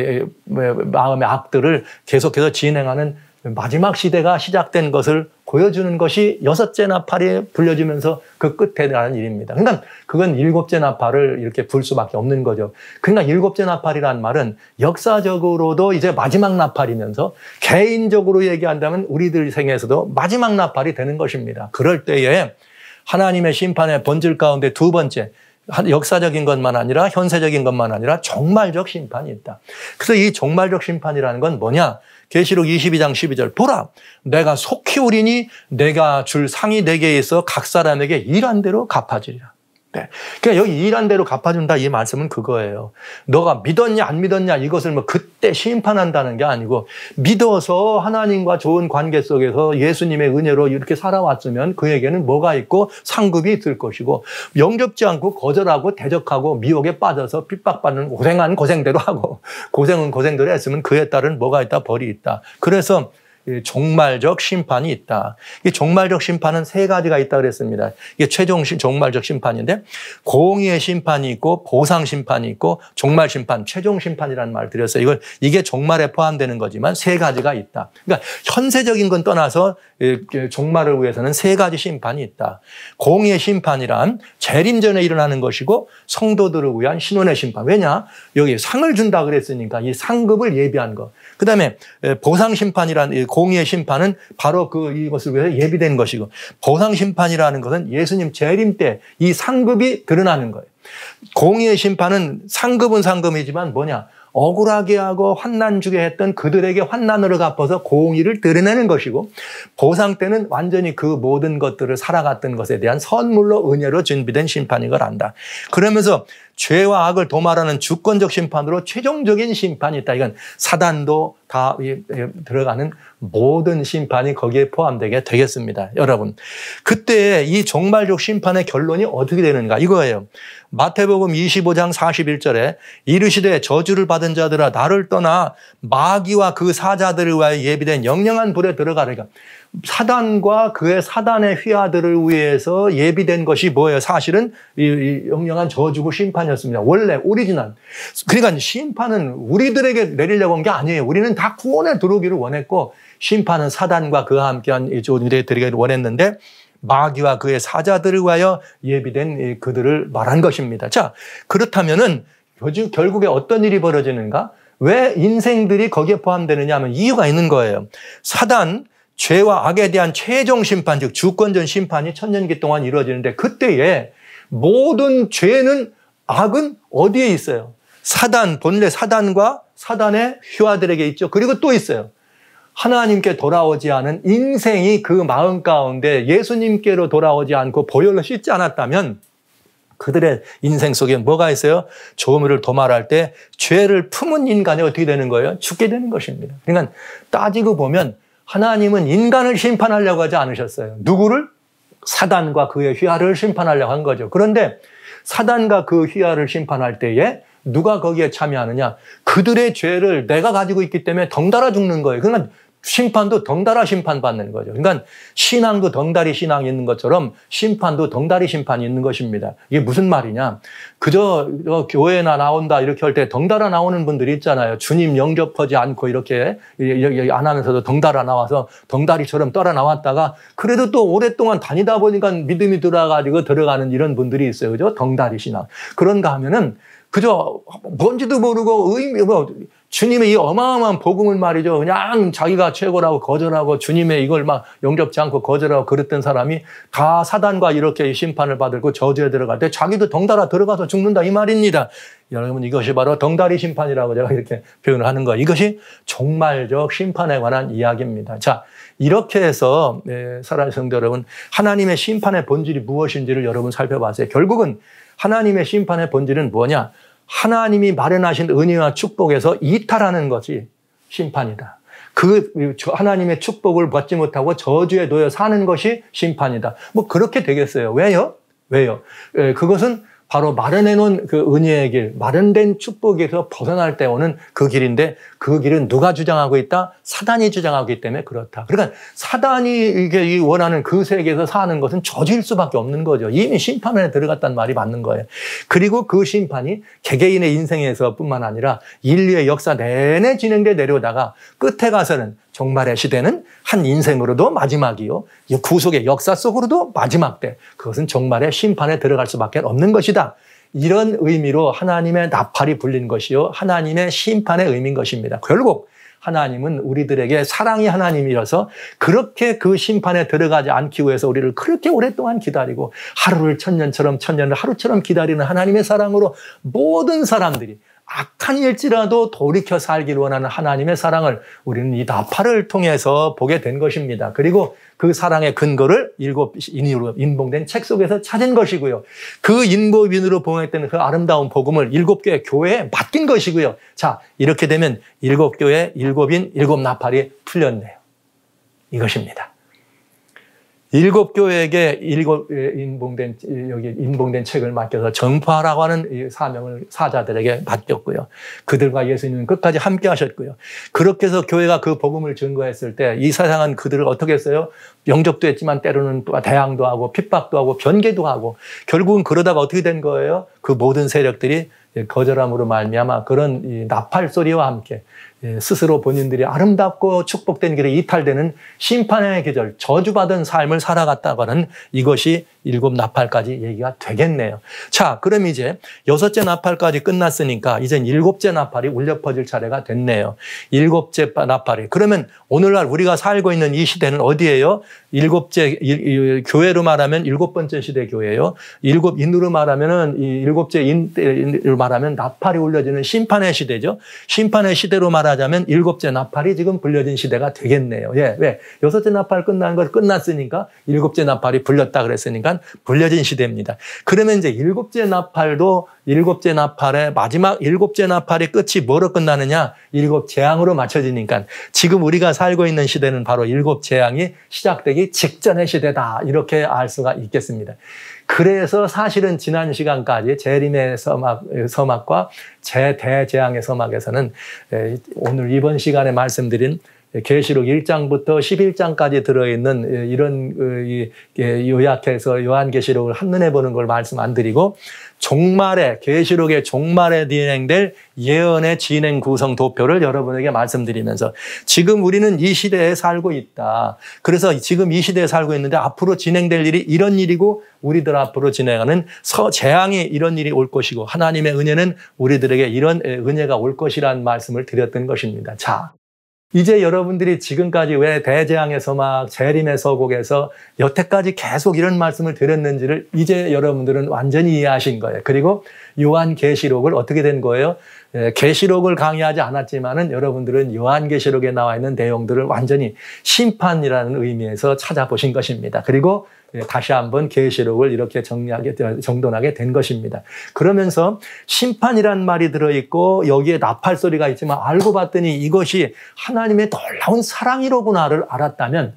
마음의 악들을 계속해서 진행하는 마지막 시대가 시작된 것을 보여주는 것이 여섯째 나팔이 불려지면서 그 끝에 나는 일입니다. 그러니까 그건 일곱째 나팔을 이렇게 불 수밖에 없는 거죠. 그러니까 일곱째 나팔이라는 말은 역사적으로도 이제 마지막 나팔이면서 개인적으로 얘기한다면 우리들 생에서도 마지막 나팔이 되는 것입니다. 그럴 때에 하나님의 심판의 본질 가운데 두 번째, 역사적인 것만 아니라 현세적인 것만 아니라 종말적 심판이 있다. 그래서 이 종말적 심판이라는 건 뭐냐? 계시록 이십이 장 십이 절, 보라, 내가 속히 오리니 내가 줄 상이 내게 있어 각 사람에게 일한 대로 갚아주리라. 네. 그러니까 여기 일한 대로 갚아준다, 이 말씀은 그거예요. 너가 믿었냐 안 믿었냐 이것을 뭐 그때 심판한다는 게 아니고, 믿어서 하나님과 좋은 관계 속에서 예수님의 은혜로 이렇게 살아왔으면 그에게는 뭐가 있고 상급이 있을 것이고, 영접지 않고 거절하고 대적하고 미혹에 빠져서 핍박받는 고생한 고생대로 하고 고생은 고생대로 했으면 그에 따른 뭐가 있다? 벌이 있다. 그래서 종말적 심판이 있다. 이 종말적 심판은 세 가지가 있다 그랬습니다. 이게 최종 종말적 심판인데, 공의의 심판이 있고 보상 심판이 있고 종말 심판, 최종 심판이라는 말을 드렸어요. 이걸 이게 종말에 포함되는 거지만 세 가지가 있다. 그러니까 현세적인 건 떠나서 종말을 위해서는 세 가지 심판이 있다. 공의의 심판이란 재림 전에 일어나는 것이고, 성도들을 위한 신원의 심판. 왜냐? 여기 상을 준다 그랬으니까 이 상급을 예비한 거. 그 다음에 보상 심판이란 공의의 심판은 바로 그 이것을 위해서 예비된 것이고, 보상 심판이라는 것은 예수님 재림 때 이 상급이 드러나는 거예요. 공의의 심판은 상급은 상급이지만 뭐냐? 억울하게 하고 환난 주게 했던 그들에게 환난으로 갚아서 공의를 드러내는 것이고, 보상 때는 완전히 그 모든 것들을 살아갔던 것에 대한 선물로 은혜로 준비된 심판인 걸 안다. 그러면서 죄와 악을 도말하는 주권적 심판으로 최종적인 심판이 있다. 이건 사단도 다 들어가는 모든 심판이 거기에 포함되게 되겠습니다. 여러분, 그때 이 종말적 심판의 결론이 어떻게 되는가? 이거예요. 마태복음 이십오 장 사십일 절에 이르시되 저주를 받은 자들아 나를 떠나 마귀와 그 사자들을 위하여 예비된 영영한 불에 들어가라. 그러니까 사단과 그의 사단의 휘하들을 위해서 예비된 것이 뭐예요? 사실은 이 영영한 저주고 심판이었습니다. 원래 오리지널. 그러니까 심판은 우리들에게 내리려고 한 게 아니에요. 우리는 다 구원에 들어오기를 원했고, 심판은 사단과 그와 함께한 우리들에게 드리기를 원했는데, 마귀와 그의 사자들을 위하여 예비된 그들을 말한 것입니다. 자, 그렇다면은 결국에 어떤 일이 벌어지는가? 왜 인생들이 거기에 포함되느냐 하면 이유가 있는 거예요. 사단, 죄와 악에 대한 최종 심판, 즉 주권적 심판이 천년기 동안 이루어지는데, 그때에 모든 죄는, 악은 어디에 있어요? 사단, 본래 사단과 사단의 휘하들에게 있죠. 그리고 또 있어요. 하나님께 돌아오지 않은 인생이 그 마음 가운데 예수님께로 돌아오지 않고 보혈로 씻지 않았다면 그들의 인생 속에 뭐가 있어요? 조물을 도말할 때 죄를 품은 인간이 어떻게 되는 거예요? 죽게 되는 것입니다. 그러니까 따지고 보면 하나님은 인간을 심판하려고 하지 않으셨어요. 누구를? 사단과 그의 휘하를 심판하려고 한 거죠. 그런데 사단과 그 휘하를 심판할 때에 누가 거기에 참여하느냐? 그들의 죄를 내가 가지고 있기 때문에 덩달아 죽는 거예요. 그러니까 심판도 덩달아 심판받는 거죠. 그러니까 신앙도 덩달이 신앙이 있는 것처럼 심판도 덩달이 심판이 있는 것입니다. 이게 무슨 말이냐? 그저 교회나 나온다 이렇게 할 때 덩달아 나오는 분들이 있잖아요. 주님 영접하지 않고 이렇게 안 하면서도 덩달아 나와서 덩다리처럼 떨어 나왔다가 그래도 또 오랫동안 다니다 보니까 믿음이 들어가지고 들어가는 이런 분들이 있어요. 그죠? 덩다리 신앙. 그런가 하면은 그저 뭔지도 모르고 의미, 뭐, 주님의 이 어마어마한 복음을 말이죠. 그냥 자기가 최고라고 거절하고 주님의 이걸 막 영접지 않고 거절하고 그랬던 사람이 다 사단과 이렇게 심판을 받고 저주에 들어갈 때 자기도 덩달아 들어가서 죽는다 이 말입니다. 여러분, 이것이 바로 덩다리 심판이라고 제가 이렇게 표현을 하는 거예요. 이것이 종말적 심판에 관한 이야기입니다. 자, 이렇게 해서 네, 사랑하는 성도 여러분, 하나님의 심판의 본질이 무엇인지를 여러분 살펴봤어요. 결국은 하나님의 심판의 본질은 뭐냐? 하나님이 마련하신 은혜와 축복에서 이탈하는 것이 심판이다. 그 하나님의 축복을 받지 못하고 저주에 놓여 사는 것이 심판이다. 뭐 그렇게 되겠어요. 왜요? 왜요? 에, 그것은 바로 마련해 놓은 그 은혜의 길, 마련된 축복에서 벗어날 때 오는 그 길인데 그 길은 누가 주장하고 있다? 사단이 주장하기 때문에 그렇다. 그러니까 사단이 이게 원하는 그 세계에서 사는 것은 저주일 수밖에 없는 거죠. 이미 심판에 들어갔다는 말이 맞는 거예요. 그리고 그 심판이 개개인의 인생에서 뿐만 아니라 인류의 역사 내내 진행돼 내려오다가 끝에 가서는 종말의 시대는 한 인생으로도 마지막이요. 구속의 역사 속으로도 마지막 때. 그것은 종말의 심판에 들어갈 수밖에 없는 것이다. 이런 의미로 하나님의 나팔이 불린 것이요. 하나님의 심판의 의미인 것입니다. 결국 하나님은 우리들에게 사랑이 하나님이라서 그렇게 그 심판에 들어가지 않기 위해서 우리를 그렇게 오랫동안 기다리고 하루를 천년처럼 천년을 하루처럼 기다리는 하나님의 사랑으로 모든 사람들이 악한 일지라도 돌이켜 살기를 원하는 하나님의 사랑을 우리는 이 나팔을 통해서 보게 된 것입니다. 그리고 그 사랑의 근거를 일곱 인으로 인봉된 책 속에서 찾은 것이고요. 그 인보인으로 봉했던 그 아름다운 복음을 일곱 교회 교회에 맡긴 것이고요. 자, 이렇게 되면 일곱 교회 일곱인 일곱 나팔이 풀렸네요. 이것입니다. 일곱 교회에게 일곱 인봉된 여기 인봉된 책을 맡겨서 전파하라고 하는 이 사명을 사자들에게 맡겼고요. 그들과 예수님은 끝까지 함께 하셨고요. 그렇게 해서 교회가 그 복음을 증거했을 때 이 세상은 그들을 어떻게 했어요? 영접도 했지만 때로는 대항도 하고 핍박도 하고 변개도 하고 결국은 그러다가 어떻게 된 거예요? 그 모든 세력들이 거절함으로 말미암아 그런 이 나팔 소리와 함께 스스로 본인들이 아름답고 축복된 길에 이탈되는 심판의 계절, 저주받은 삶을 살아갔다고는 이것이 일곱 나팔까지 얘기가 되겠네요. 자, 그럼 이제 여섯째 나팔까지 끝났으니까 이젠 일곱째 나팔이 울려 퍼질 차례가 됐네요. 일곱째 나팔이. 그러면 오늘날 우리가 살고 있는 이 시대는 어디예요? 일곱째, 일, 교회로 말하면 일곱 번째 시대 교회예요. 일곱 인으로 말하면은 이 일곱째 인으로 말하면 나팔이 울려지는 심판의 시대죠. 심판의 시대로 말하자면 일곱째 나팔이 지금 불려진 시대가 되겠네요. 예, 왜? 여섯째 나팔 끝난 거 끝났으니까 일곱째 나팔이 불렸다 그랬으니까 불려진 시대입니다. 그러면 이제 일곱째 나팔도 일곱째 나팔의 마지막 일곱째 나팔의 끝이 뭐로 끝나느냐? 일곱 재앙으로 맞춰지니까 지금 우리가 살고 있는 시대는 바로 일곱 재앙이 시작되기 직전의 시대다. 이렇게 알 수가 있겠습니다. 그래서 사실은 지난 시간까지 재림의 서막, 서막과 재대재앙의 서막에서는 오늘 이번 시간에 말씀드린 계시록 일 장부터 십일 장까지 들어있는 이런 요약해서 요한계시록을 한눈에 보는 걸 말씀 안 드리고 종말에 계시록의 종말에 진행될 예언의 진행 구성 도표를 여러분에게 말씀드리면서 지금 우리는 이 시대에 살고 있다. 그래서 지금 이 시대에 살고 있는데 앞으로 진행될 일이 이런 일이고 우리들 앞으로 진행하는 서 재앙이 이런 일이 올 것이고 하나님의 은혜는 우리들에게 이런 은혜가 올 것이라는 말씀을 드렸던 것입니다. 자, 이제 여러분들이 지금까지 왜 대재앙의 서막, 재림의 서곡에서 여태까지 계속 이런 말씀을 드렸는지를 이제 여러분들은 완전히 이해하신 거예요. 그리고 요한계시록을 어떻게 된 거예요? 계시록을 강의하지 않았지만은 여러분들은 요한계시록에 나와 있는 내용들을 완전히 심판이라는 의미에서 찾아보신 것입니다. 그리고 다시 한번 계시록을 이렇게 정리하게, 정돈하게 된 것입니다. 그러면서 심판이란 말이 들어있고 여기에 나팔 소리가 있지만 알고 봤더니 이것이 하나님의 놀라운 사랑이로구나를 알았다면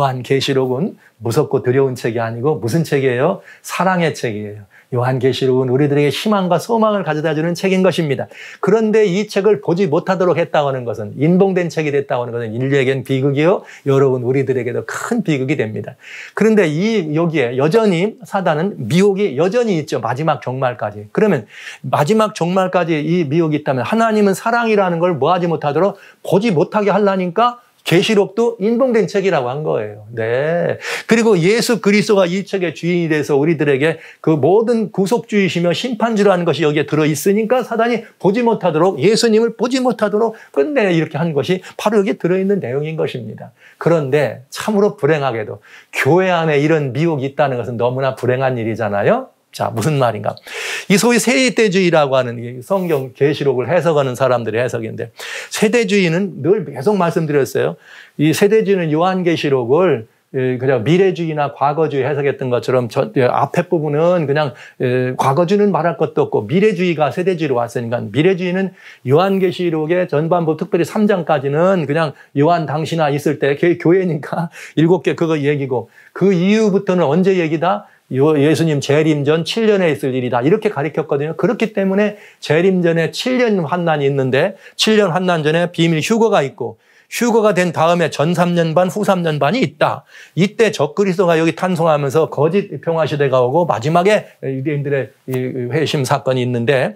요한계시록은 무섭고 두려운 책이 아니고 무슨 책이에요? 사랑의 책이에요. 요한계시록은 우리들에게 희망과 소망을 가져다주는 책인 것입니다. 그런데 이 책을 보지 못하도록 했다고 하는 것은 인봉된 책이 됐다고 하는 것은 인류에겐 비극이요. 여러분 우리들에게도 큰 비극이 됩니다. 그런데 이 여기에 여전히 사단은 미혹이 여전히 있죠. 마지막 종말까지. 그러면 마지막 종말까지 이 미혹이 있다면 하나님은 사랑이라는 걸 뭐하지 못하도록 보지 못하게 하려니까 계시록도 인봉된 책이라고 한 거예요. 네. 그리고 예수 그리스도가 이 책의 주인이 돼서 우리들에게 그 모든 구속주이시며 심판주라는 것이 여기에 들어있으니까 사단이 보지 못하도록 예수님을 보지 못하도록 끝내 이렇게 한 것이 바로 여기에 들어있는 내용인 것입니다. 그런데 참으로 불행하게도 교회 안에 이런 미혹이 있다는 것은 너무나 불행한 일이잖아요. 자, 무슨 말인가? 이 소위 세대주의라고 하는 성경 계시록을 해석하는 사람들의 해석인데 세대주의는 늘 계속 말씀드렸어요. 이 세대주의는 요한계시록을 그냥 미래주의나 과거주의 해석했던 것처럼 저 앞에 부분은 그냥 과거주의는 말할 것도 없고 미래주의가 세대주의로 왔으니까 미래주의는 요한계시록의 전반부 특별히 삼 장까지는 그냥 요한 당시나 있을 때 교회니까 일곱 개 그거 얘기고 그 이후부터는 언제 얘기다? 예수님 재림 전 칠 년에 있을 일이다. 이렇게 가르쳤거든요. 그렇기 때문에 재림 전에 칠 년 환난이 있는데 칠 년 환난 전에 비밀 휴거가 있고 휴거가 된 다음에 전 삼 년 반, 후 삼 년 반이 있다. 이때 적그리스도가 여기 탄생하면서 거짓 평화시대가 오고 마지막에 유대인들의 회심 사건이 있는데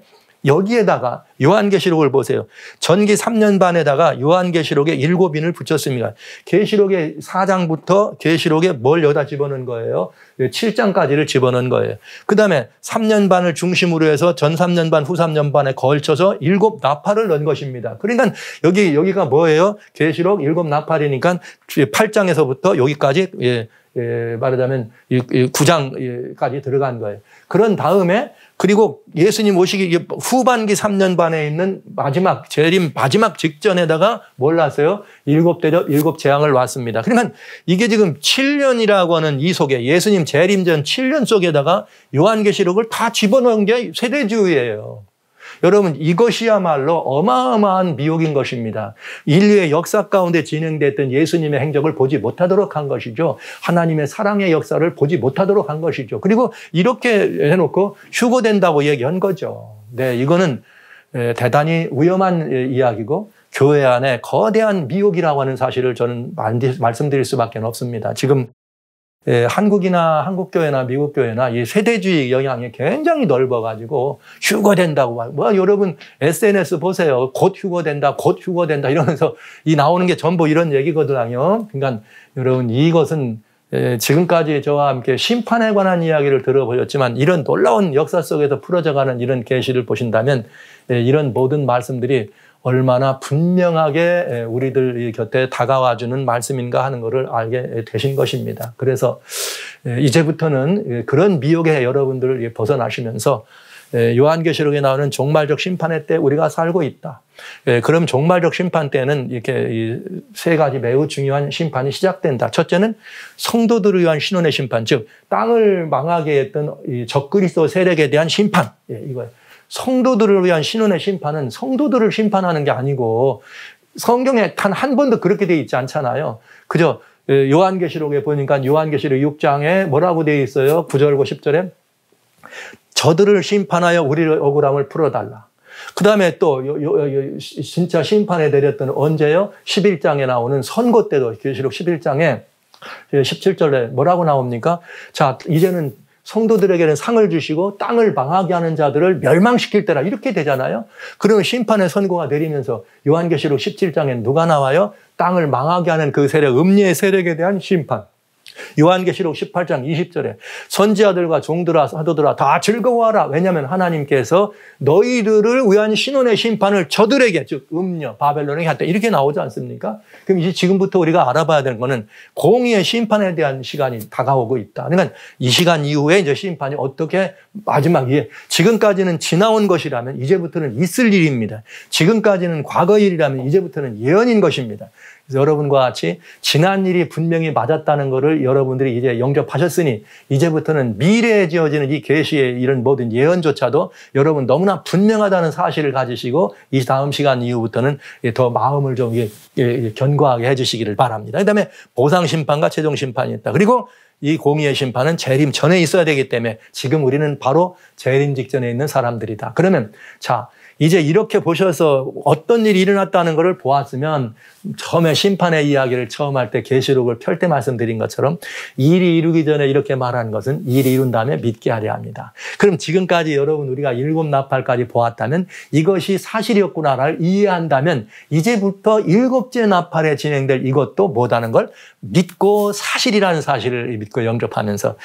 여기에다가 요한계시록을 보세요. 전기 삼 년 반에다가 요한계시록에 일곱 인을 붙였습니다. 계시록의 사 장부터 계시록에 뭘 여기다 집어넣은 거예요? 칠 장까지를 집어넣은 거예요. 그 다음에 삼 년 반을 중심으로 해서 전 삼 년 반, 후 삼 년 반에 걸쳐서 일곱 나팔을 넣은 것입니다. 그러니까 여기, 여기가 뭐예요? 계시록 일곱 나팔이니까 팔 장에서부터 여기까지, 예, 예, 말하자면 구 장까지 들어간 거예요. 그런 다음에 그리고 예수님 오시기 후반기 삼 년 반에 있는 마지막 재림 마지막 직전에다가 뭘 놨어요? 일곱 대접 일곱 재앙을 놨습니다. 그러면 이게 지금 칠 년이라고 하는 이 속에 예수님 재림 전 칠 년 속에다가 요한계시록을 다 집어넣은 게 세대주의예요. 여러분 이것이야말로 어마어마한 미혹인 것입니다. 인류의 역사 가운데 진행됐던 예수님의 행적을 보지 못하도록 한 것이죠. 하나님의 사랑의 역사를 보지 못하도록 한 것이죠. 그리고 이렇게 해놓고 휴거된다고 얘기한 거죠. 네, 이거는 대단히 위험한 이야기고 교회 안에 거대한 미혹이라고 하는 사실을 저는 말씀드릴 수밖에 없습니다. 지금 예, 한국이나 한국교회나 미국교회나 이 세대주의 영향이 굉장히 넓어가지고 휴거된다고 막, 뭐 여러분 에스엔에스 보세요. 곧 휴거된다, 곧 휴거된다 이러면서 이 나오는 게 전부 이런 얘기거든요. 그러니까 여러분 이것은 예, 지금까지 저와 함께 심판에 관한 이야기를 들어보셨지만 이런 놀라운 역사 속에서 풀어져가는 이런 계시를 보신다면 예, 이런 모든 말씀들이 얼마나 분명하게 우리들 곁에 다가와주는 말씀인가 하는 것을 알게 되신 것입니다. 그래서 이제부터는 그런 미혹에 여러분들을 벗어나시면서 요한계시록에 나오는 종말적 심판의 때 우리가 살고 있다. 그럼 종말적 심판 때는 이렇게 세 가지 매우 중요한 심판이 시작된다. 첫째는 성도들을 위한 신원의 심판, 즉 땅을 망하게 했던 적그리스도 세력에 대한 심판. 이거예요. 성도들을 위한 신원의 심판은 성도들을 심판하는 게 아니고 성경에 단 한 번도 그렇게 돼 있지 않잖아요. 그저 요한계시록에 보니까 요한계시록 육 장에 뭐라고 돼 있어요? 구 절과 십 절에 저들을 심판하여 우리의 억울함을 풀어달라. 그 다음에 또 요, 요, 요, 진짜 심판에 내렸던 언제요? 십일 장에 나오는 선고 때도 계시록 십일 장에 십칠 절에 뭐라고 나옵니까? 자, 이제는 성도들에게는 상을 주시고 땅을 망하게 하는 자들을 멸망시킬 때라 이렇게 되잖아요. 그러면 심판의 선고가 내리면서 요한계시록 십칠 장에 누가 나와요? 땅을 망하게 하는 그 세력, 음녀의 세력에 대한 심판. 요한계시록 십팔 장 이십 절에 선지자들과 종들아 사도들아 다 즐거워하라. 왜냐하면 하나님께서 너희들을 위한 신원의 심판을 저들에게, 즉 음녀 바벨론에게 했다. 이렇게 나오지 않습니까? 그럼 이제 지금부터 우리가 알아봐야 되는 것은 공의의 심판에 대한 시간이 다가오고 있다. 그러니까 이 시간 이후에 이제 심판이 어떻게 마지막에 지금까지는 지나온 것이라면 이제부터는 있을 일입니다. 지금까지는 과거 일이라면 이제부터는 예언인 것입니다. 그래서 여러분과 같이 지난 일이 분명히 맞았다는 것을 여러분들이 이제 영접하셨으니 이제부터는 미래에 지어지는 이 계시의 이런 모든 예언조차도 여러분 너무나 분명하다는 사실을 가지시고 이 다음 시간 이후부터는 더 마음을 좀 견고하게 해주시기를 바랍니다. 그다음에 보상 심판과 최종 심판이 있다. 그리고 이 공의의 심판은 재림 전에 있어야 되기 때문에 지금 우리는 바로 재림 직전에 있는 사람들이다. 그러면 자, 이제 이렇게 보셔서 어떤 일이 일어났다는 것을 보았으면 처음에 심판의 이야기를 처음 할 때 계시록을 펼 때 말씀드린 것처럼 일이 이루기 전에 이렇게 말하는 것은 일이 이룬 다음에 믿게 하려 합니다. 그럼 지금까지 여러분 우리가 일곱 나팔까지 보았다면 이것이 사실이었구나를 이해한다면 이제부터 일곱째 나팔에 진행될 이것도 뭐다는 걸 믿고 사실이라는 사실을 믿고 영접하면서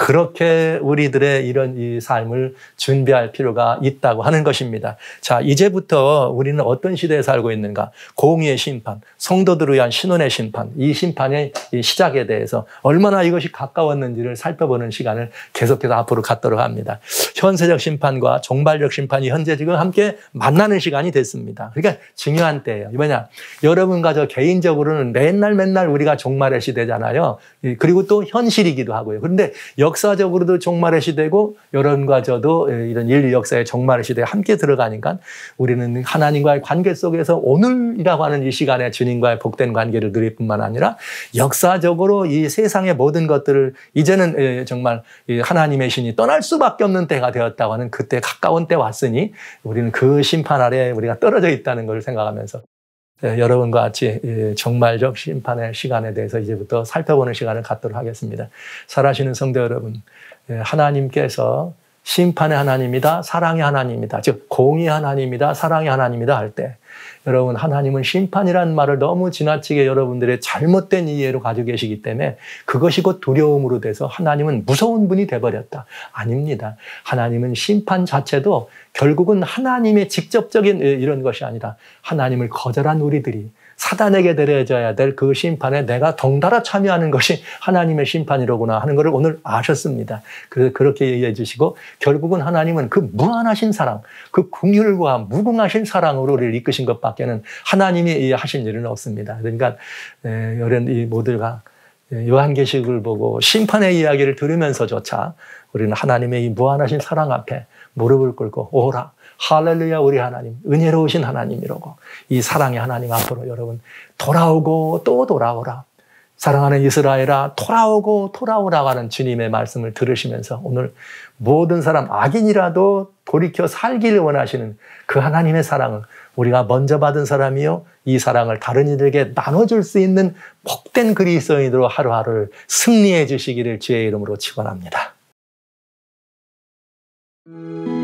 그렇게 우리들의 이런 이 삶을 준비할 필요가 있다고 하는 것입니다. 자, 이제부터 우리는 어떤 시대에 살고 있는가? 공의의 심판, 성도들을 위한 신원의 심판, 이 심판의 시작에 대해서 얼마나 이것이 가까웠는지를 살펴보는 시간을 계속해서 앞으로 갖도록 합니다. 현세적 심판과 종말적 심판이 현재 지금 함께 만나는 시간이 됐습니다. 그러니까 중요한 때예요. 뭐냐? 여러분과 저 개인적으로는 맨날 맨날 우리가 종말의 시대잖아요. 그리고 또 현실이기도 하고요. 그런데 역사적으로도 종말의 시대고 여러분과 저도 이런 인류 역사의 종말의 시대에 함께 들어가니까 우리는 하나님과의 관계 속에서 오늘이라고 하는 이 시간에 주님과의 복된 관계를 누릴 뿐만 아니라 역사적으로 이 세상의 모든 것들을 이제는 정말 하나님의 신이 떠날 수밖에 없는 때가 되었다고 하는 그때 가까운 때 왔으니 우리는 그 심판 아래 우리가 떨어져 있다는 걸 생각하면서 여러분과 같이 종말적 심판의 시간에 대해서 이제부터 살펴보는 시간을 갖도록 하겠습니다. 살아가시는 성도 여러분, 하나님께서 심판의 하나님이다, 사랑의 하나님이다, 즉 공의의 하나님이다, 사랑의 하나님이다 할 때 여러분 하나님은 심판이라는 말을 너무 지나치게 여러분들의 잘못된 이해로 가지고 계시기 때문에 그것이 곧 두려움으로 돼서 하나님은 무서운 분이 돼버렸다. 아닙니다. 하나님은 심판 자체도 결국은 하나님의 직접적인 이런 것이 아니라 하나님을 거절한 우리들이 사단에게 내려져야 될 그 심판에 내가 덩달아 참여하는 것이 하나님의 심판이로구나 하는 것을 오늘 아셨습니다. 그래서 그렇게 얘기해 주시고 결국은 하나님은 그 무한하신 사랑, 그 긍휼과 무궁하신 사랑으로 우리를 이끄신 것밖에는 하나님이 하신 일은 없습니다. 그러니까 이런 이 모두가 요한계시록을 보고 심판의 이야기를 들으면서조차 우리는 하나님의 이 무한하신 사랑 앞에 무릎을 꿇고 오라. 할렐루야 우리 하나님, 은혜로우신 하나님이라고 이 사랑의 하나님 앞으로 여러분 돌아오고 또 돌아오라. 사랑하는 이스라엘아, 돌아오고 돌아오라고 하는 주님의 말씀을 들으시면서 오늘 모든 사람, 악인이라도 돌이켜 살기를 원하시는 그 하나님의 사랑을 우리가 먼저 받은 사람이요, 이 사랑을 다른 이들에게 나눠줄 수 있는 복된 그리스도인으로 하루하루를 승리해 주시기를 주의 이름으로 축원합니다.